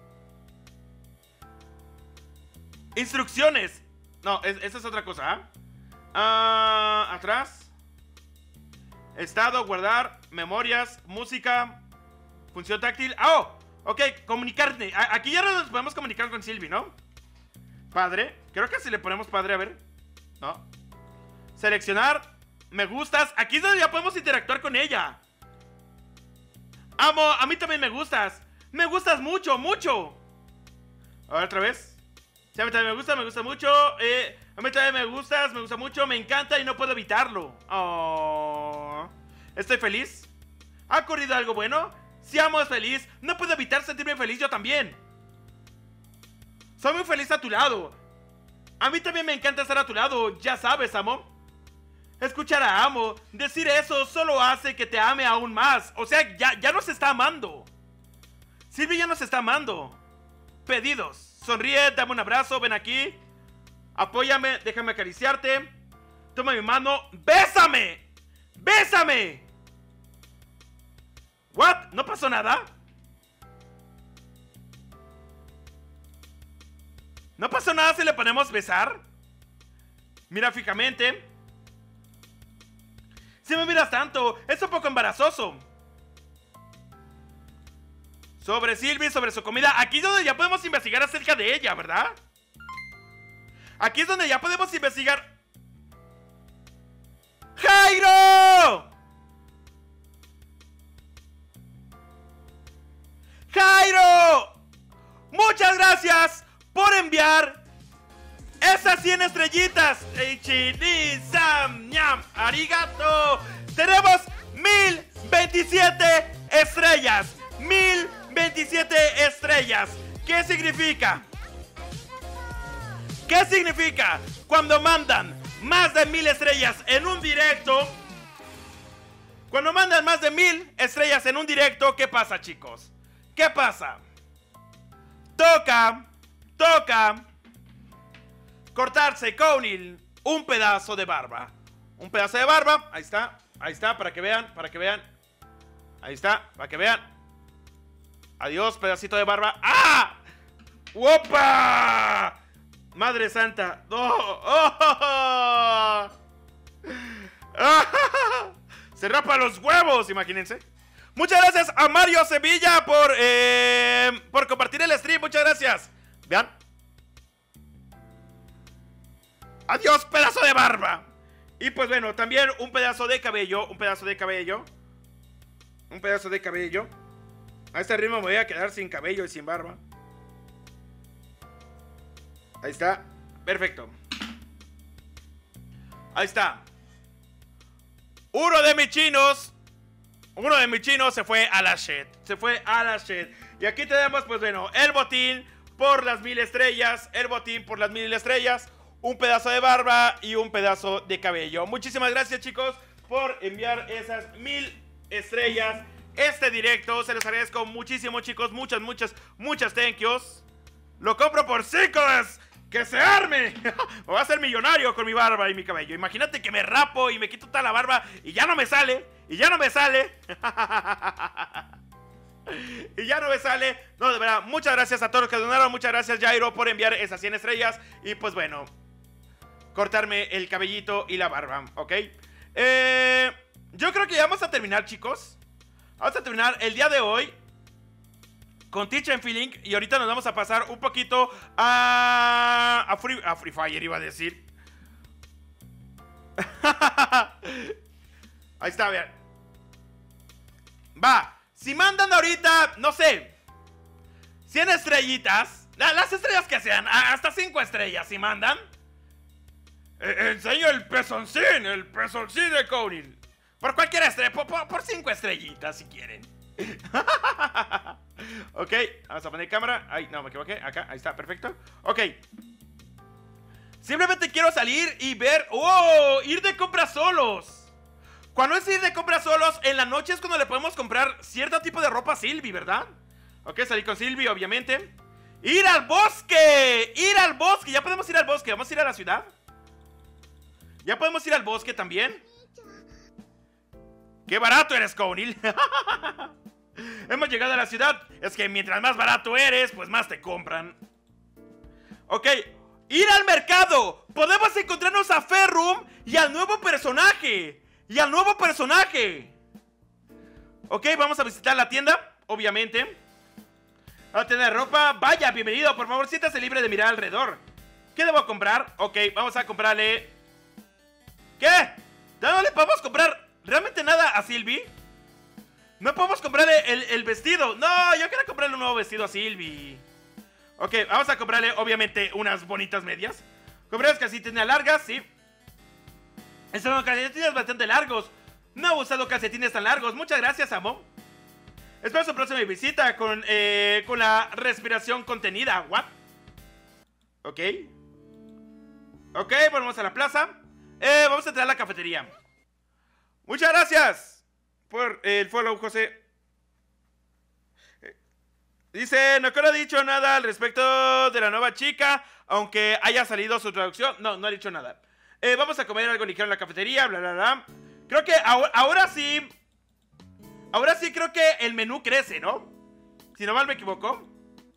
Instrucciones. No, esa es otra cosa. Atrás. Estado, guardar, memorias, música, función táctil. ¡Oh! Ok, comunicarte. Aquí ya nos podemos comunicar con Sylvie, ¿no? Padre. Creo que si le ponemos padre, a ver. No. Seleccionar. Me gustas. Aquí es donde ya podemos interactuar con ella. Amo, a mí también me gustas. Me gustas mucho, mucho. A ver, otra vez. Sí, a mí también me gusta mucho. A mí también me gusta mucho. Me encanta y no puedo evitarlo. Oh. Estoy feliz. ¿Ha ocurrido algo bueno? Si Amo es feliz, no puedo evitar sentirme feliz yo también. Soy muy feliz a tu lado. A mí también me encanta estar a tu lado, ya sabes, Amo. Escuchar a Amo decir eso solo hace que te ame aún más. O sea, ya nos está amando. Sylvie ya nos está amando. Pedidos. Sonríe, dame un abrazo, ven aquí. Apóyame, déjame acariciarte. Toma mi mano, ¡bésame! ¡Bésame! ¿What? ¿No pasó nada? ¿No pasó nada si le ponemos besar? Mira fijamente. Si me miras tanto, es un poco embarazoso. Sobre Sylvie, sobre su comida. Aquí es donde ya podemos investigar acerca de ella, ¿verdad? Aquí es donde ya podemos investigar. ¡Jairo! ¡Jairo! Muchas gracias por enviar esas 100 estrellitas. Eichini, Sam, Ñam, Arigato. Tenemos 1027 estrellas. 1027 estrellas. ¿Qué significa? ¿Qué significa? Cuando mandan más de 1000 estrellas en un directo. Cuando mandan más de 1000 estrellas en un directo, ¿qué pasa, chicos? ¿Qué pasa? Toca cortarse con un pedazo de barba. Un pedazo de barba, ahí está, para que vean. Ahí está, para que vean. Adiós, pedacito de barba. ¡Ah! ¡Opa! Madre santa. ¡Oh! ¡Oh! ¡Ah! Se rapa los huevos, imagínense. Muchas gracias a Mario Sevilla por compartir el stream. Muchas gracias. Vean. Adiós, pedazo de barba. Y pues bueno, también un pedazo de cabello. A este ritmo me voy a quedar sin cabello y sin barba. Ahí está. Perfecto. Ahí está. Uno de mis chinos se fue a la shit. Y aquí tenemos, pues bueno, el botín por las 1000 estrellas. Un pedazo de barba y un pedazo de cabello. Muchísimas gracias, chicos. por enviar esas 1000 estrellas este directo. Se los agradezco muchísimo, chicos. Muchas thank yous. Lo compro por 5. ¡Que se arme! Me voy a hacer millonario con mi barba y mi cabello. Imagínate que me rapo y me quito toda la barba y ya no me sale. Y ya no me sale. No, de verdad, muchas gracias a todos los que donaron. Muchas gracias, Jairo, por enviar esas 100 estrellas. Y pues bueno, cortarme el cabellito y la barba, ¿ok? Yo creo que ya vamos a terminar, chicos. Vamos a terminar el día de hoy con Teach and Feeling. Y ahorita nos vamos a pasar un poquito a Free Fire, iba a decir. Ahí está, vean. Va, si mandan ahorita, no sé, 100 estrellitas, las estrellas que sean, hasta 5 estrellas, si mandan, enseño el pezoncín de Conil. Por cualquier estrella, por 5 estrellitas si quieren. Ok, vamos a poner cámara. Ay, no, me equivoqué, acá, ahí está, perfecto. Ok. Simplemente quiero salir y ver. ¡Oh! Ir de compras solos. Cuando es ir de compras solos, en la noche es cuando le podemos comprar cierto tipo de ropa a Sylvie, ¿verdad? Ok, salir con Sylvie, obviamente. ¡Ir al bosque! ¡Ir al bosque! Ya podemos ir al bosque. ¿Vamos a ir a la ciudad? Ya podemos ir al bosque también. ¡Qué barato eres, Conil! Hemos llegado a la ciudad. Es que mientras más barato eres, pues más te compran. Ok, ir al mercado. Podemos encontrarnos a Ferrum y al nuevo personaje. Ok, vamos a visitar la tienda, obviamente. A la tienda de ropa. Vaya, bienvenido, por favor, siéntase libre de mirar alrededor. ¿Qué debo comprar? Ok, vamos a comprarle. ¿Qué? ¿No le podemos comprar realmente nada a Sylvie? No podemos comprarle el vestido. No, yo quiero comprarle un nuevo vestido a Sylvie. Ok, vamos a comprarle, obviamente, unas bonitas medias. Comprarles calcetines largas, sí. Estos son calcetines bastante largos. No he usado calcetines tan largos. Muchas gracias, amo. Espero su próxima visita con la respiración contenida. ¿What? Ok. Ok, volvemos a la plaza. Vamos a entrar a la cafetería. Muchas gracias por el follow, José. Dice, no creo que ha dicho nada al respecto de la nueva chica, aunque haya salido su traducción. No, no ha dicho nada. Vamos a comer algo ligero en la cafetería, bla, bla, bla. Creo que ahora sí. Ahora sí creo que el menú crece, ¿no? Si no mal me equivoco.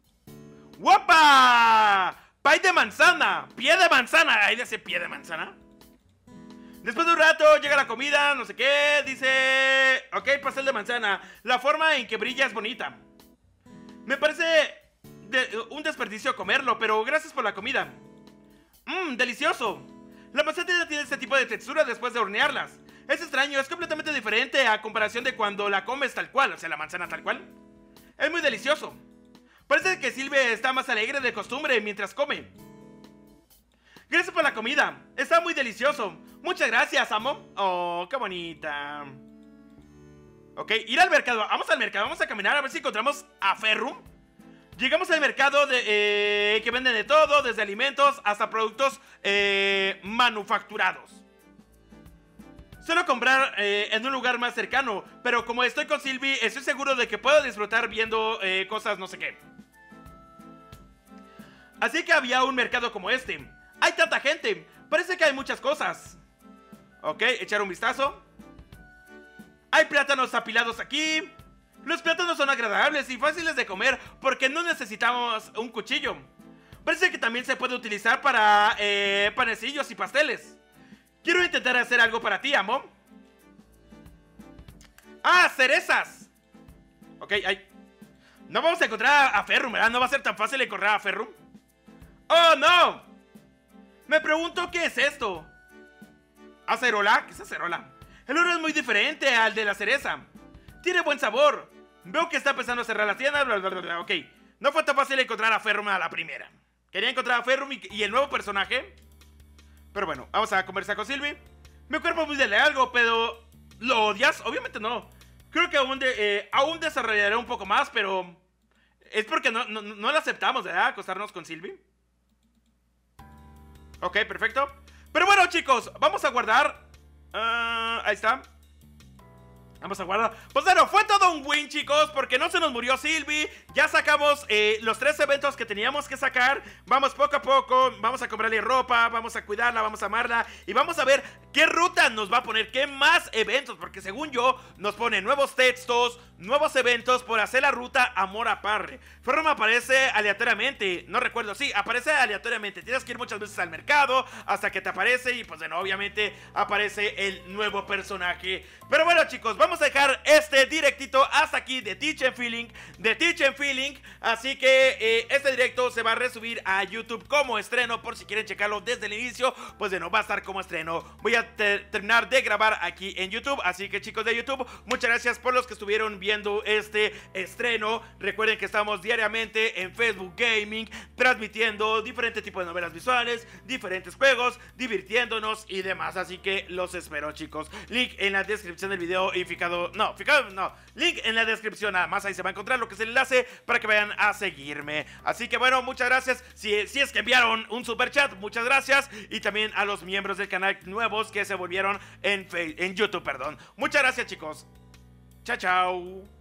¡Guapa! Pie de manzana. Pie de manzana. Ahí dice pie de manzana. Después de un rato llega la comida, no sé qué. Dice... Ok, pastel de manzana. La forma en que brilla es bonita. Me parece un desperdicio comerlo, pero gracias por la comida. Delicioso. La manzana tiene este tipo de textura después de hornearlas. Es extraño, es completamente diferente a comparación de cuando la comes tal cual, o sea, la manzana tal cual. Es muy delicioso. Parece que Sylvie está más alegre de costumbre mientras come. Gracias por la comida, está muy delicioso. Muchas gracias, amo. Oh, qué bonita. Ok, ir al mercado, vamos a caminar a ver si encontramos a Ferrum. Llegamos al mercado que venden de todo, desde alimentos hasta productos manufacturados. Suelo comprar en un lugar más cercano, pero como estoy con Sylvie, estoy seguro de que puedo disfrutar viendo cosas no sé qué. Así que había un mercado como este. Hay tanta gente, parece que hay muchas cosas. Ok, echar un vistazo. Hay plátanos apilados aquí. Los plátanos son agradables y fáciles de comer porque no necesitamos un cuchillo. Parece que también se puede utilizar para panecillos y pasteles. Quiero intentar hacer algo para ti, amo. ¡Ah, cerezas! Ok, no vamos a encontrar a Ferrum, ¿verdad? No va a ser tan fácil encontrar a Ferrum. ¡Oh, no! Me pregunto qué es esto. ¿Acerola? ¿Qué es acerola? El oro es muy diferente al de la cereza. Tiene buen sabor. Veo que está empezando a cerrar las tiendas, bla, bla, bla, bla. Ok, no fue tan fácil encontrar a Ferrum a la primera. Quería encontrar a Ferrum y el nuevo personaje. Pero bueno, vamos a conversar con Sylvie. Mi cuerpo es muy de algo, pero... ¿Lo odias? Obviamente no. Creo que aún desarrollaré un poco más, pero... Es porque no lo aceptamos, ¿verdad? Acostarnos con Sylvie. Ok, perfecto. Pero bueno, chicos, vamos a guardar Ahí está. Vamos a guardar. Pues bueno, fue todo un win, chicos, porque no se nos murió Sylvie. Ya sacamos los 3 eventos que teníamos que sacar. Vamos poco a poco, vamos a comprarle ropa, vamos a cuidarla, vamos a amarla. Y vamos a ver qué ruta nos va a poner, qué más eventos. Porque según yo, nos pone nuevos textos, nuevos eventos por hacer la ruta Amor a Parre. Forma aparece aleatoriamente, no recuerdo, sí, aparece aleatoriamente. Tienes que ir muchas veces al mercado hasta que te aparece. Y pues bueno, obviamente aparece el nuevo personaje. Pero bueno, chicos, vamos a dejar este directito hasta aquí de Teach and Feeling, así que este directo se va a resubir a YouTube como estreno, por si quieren checarlo desde el inicio, pues bueno, va a estar como estreno. Voy a terminar de grabar aquí en YouTube, así que chicos de YouTube, muchas gracias por los que estuvieron viendo este estreno. Recuerden que estamos diariamente en Facebook Gaming, transmitiendo diferentes tipos de novelas visuales, diferentes juegos, divirtiéndonos y demás, así que los espero, chicos. Link en la descripción del video y link en la descripción, nada más ahí se va a encontrar lo que es el enlace para que vayan a seguirme. Así que bueno, muchas gracias. Si es que enviaron un super chat, muchas gracias. Y también a los miembros del canal nuevos que se volvieron en YouTube, perdón. Muchas gracias, chicos. Chao, chao.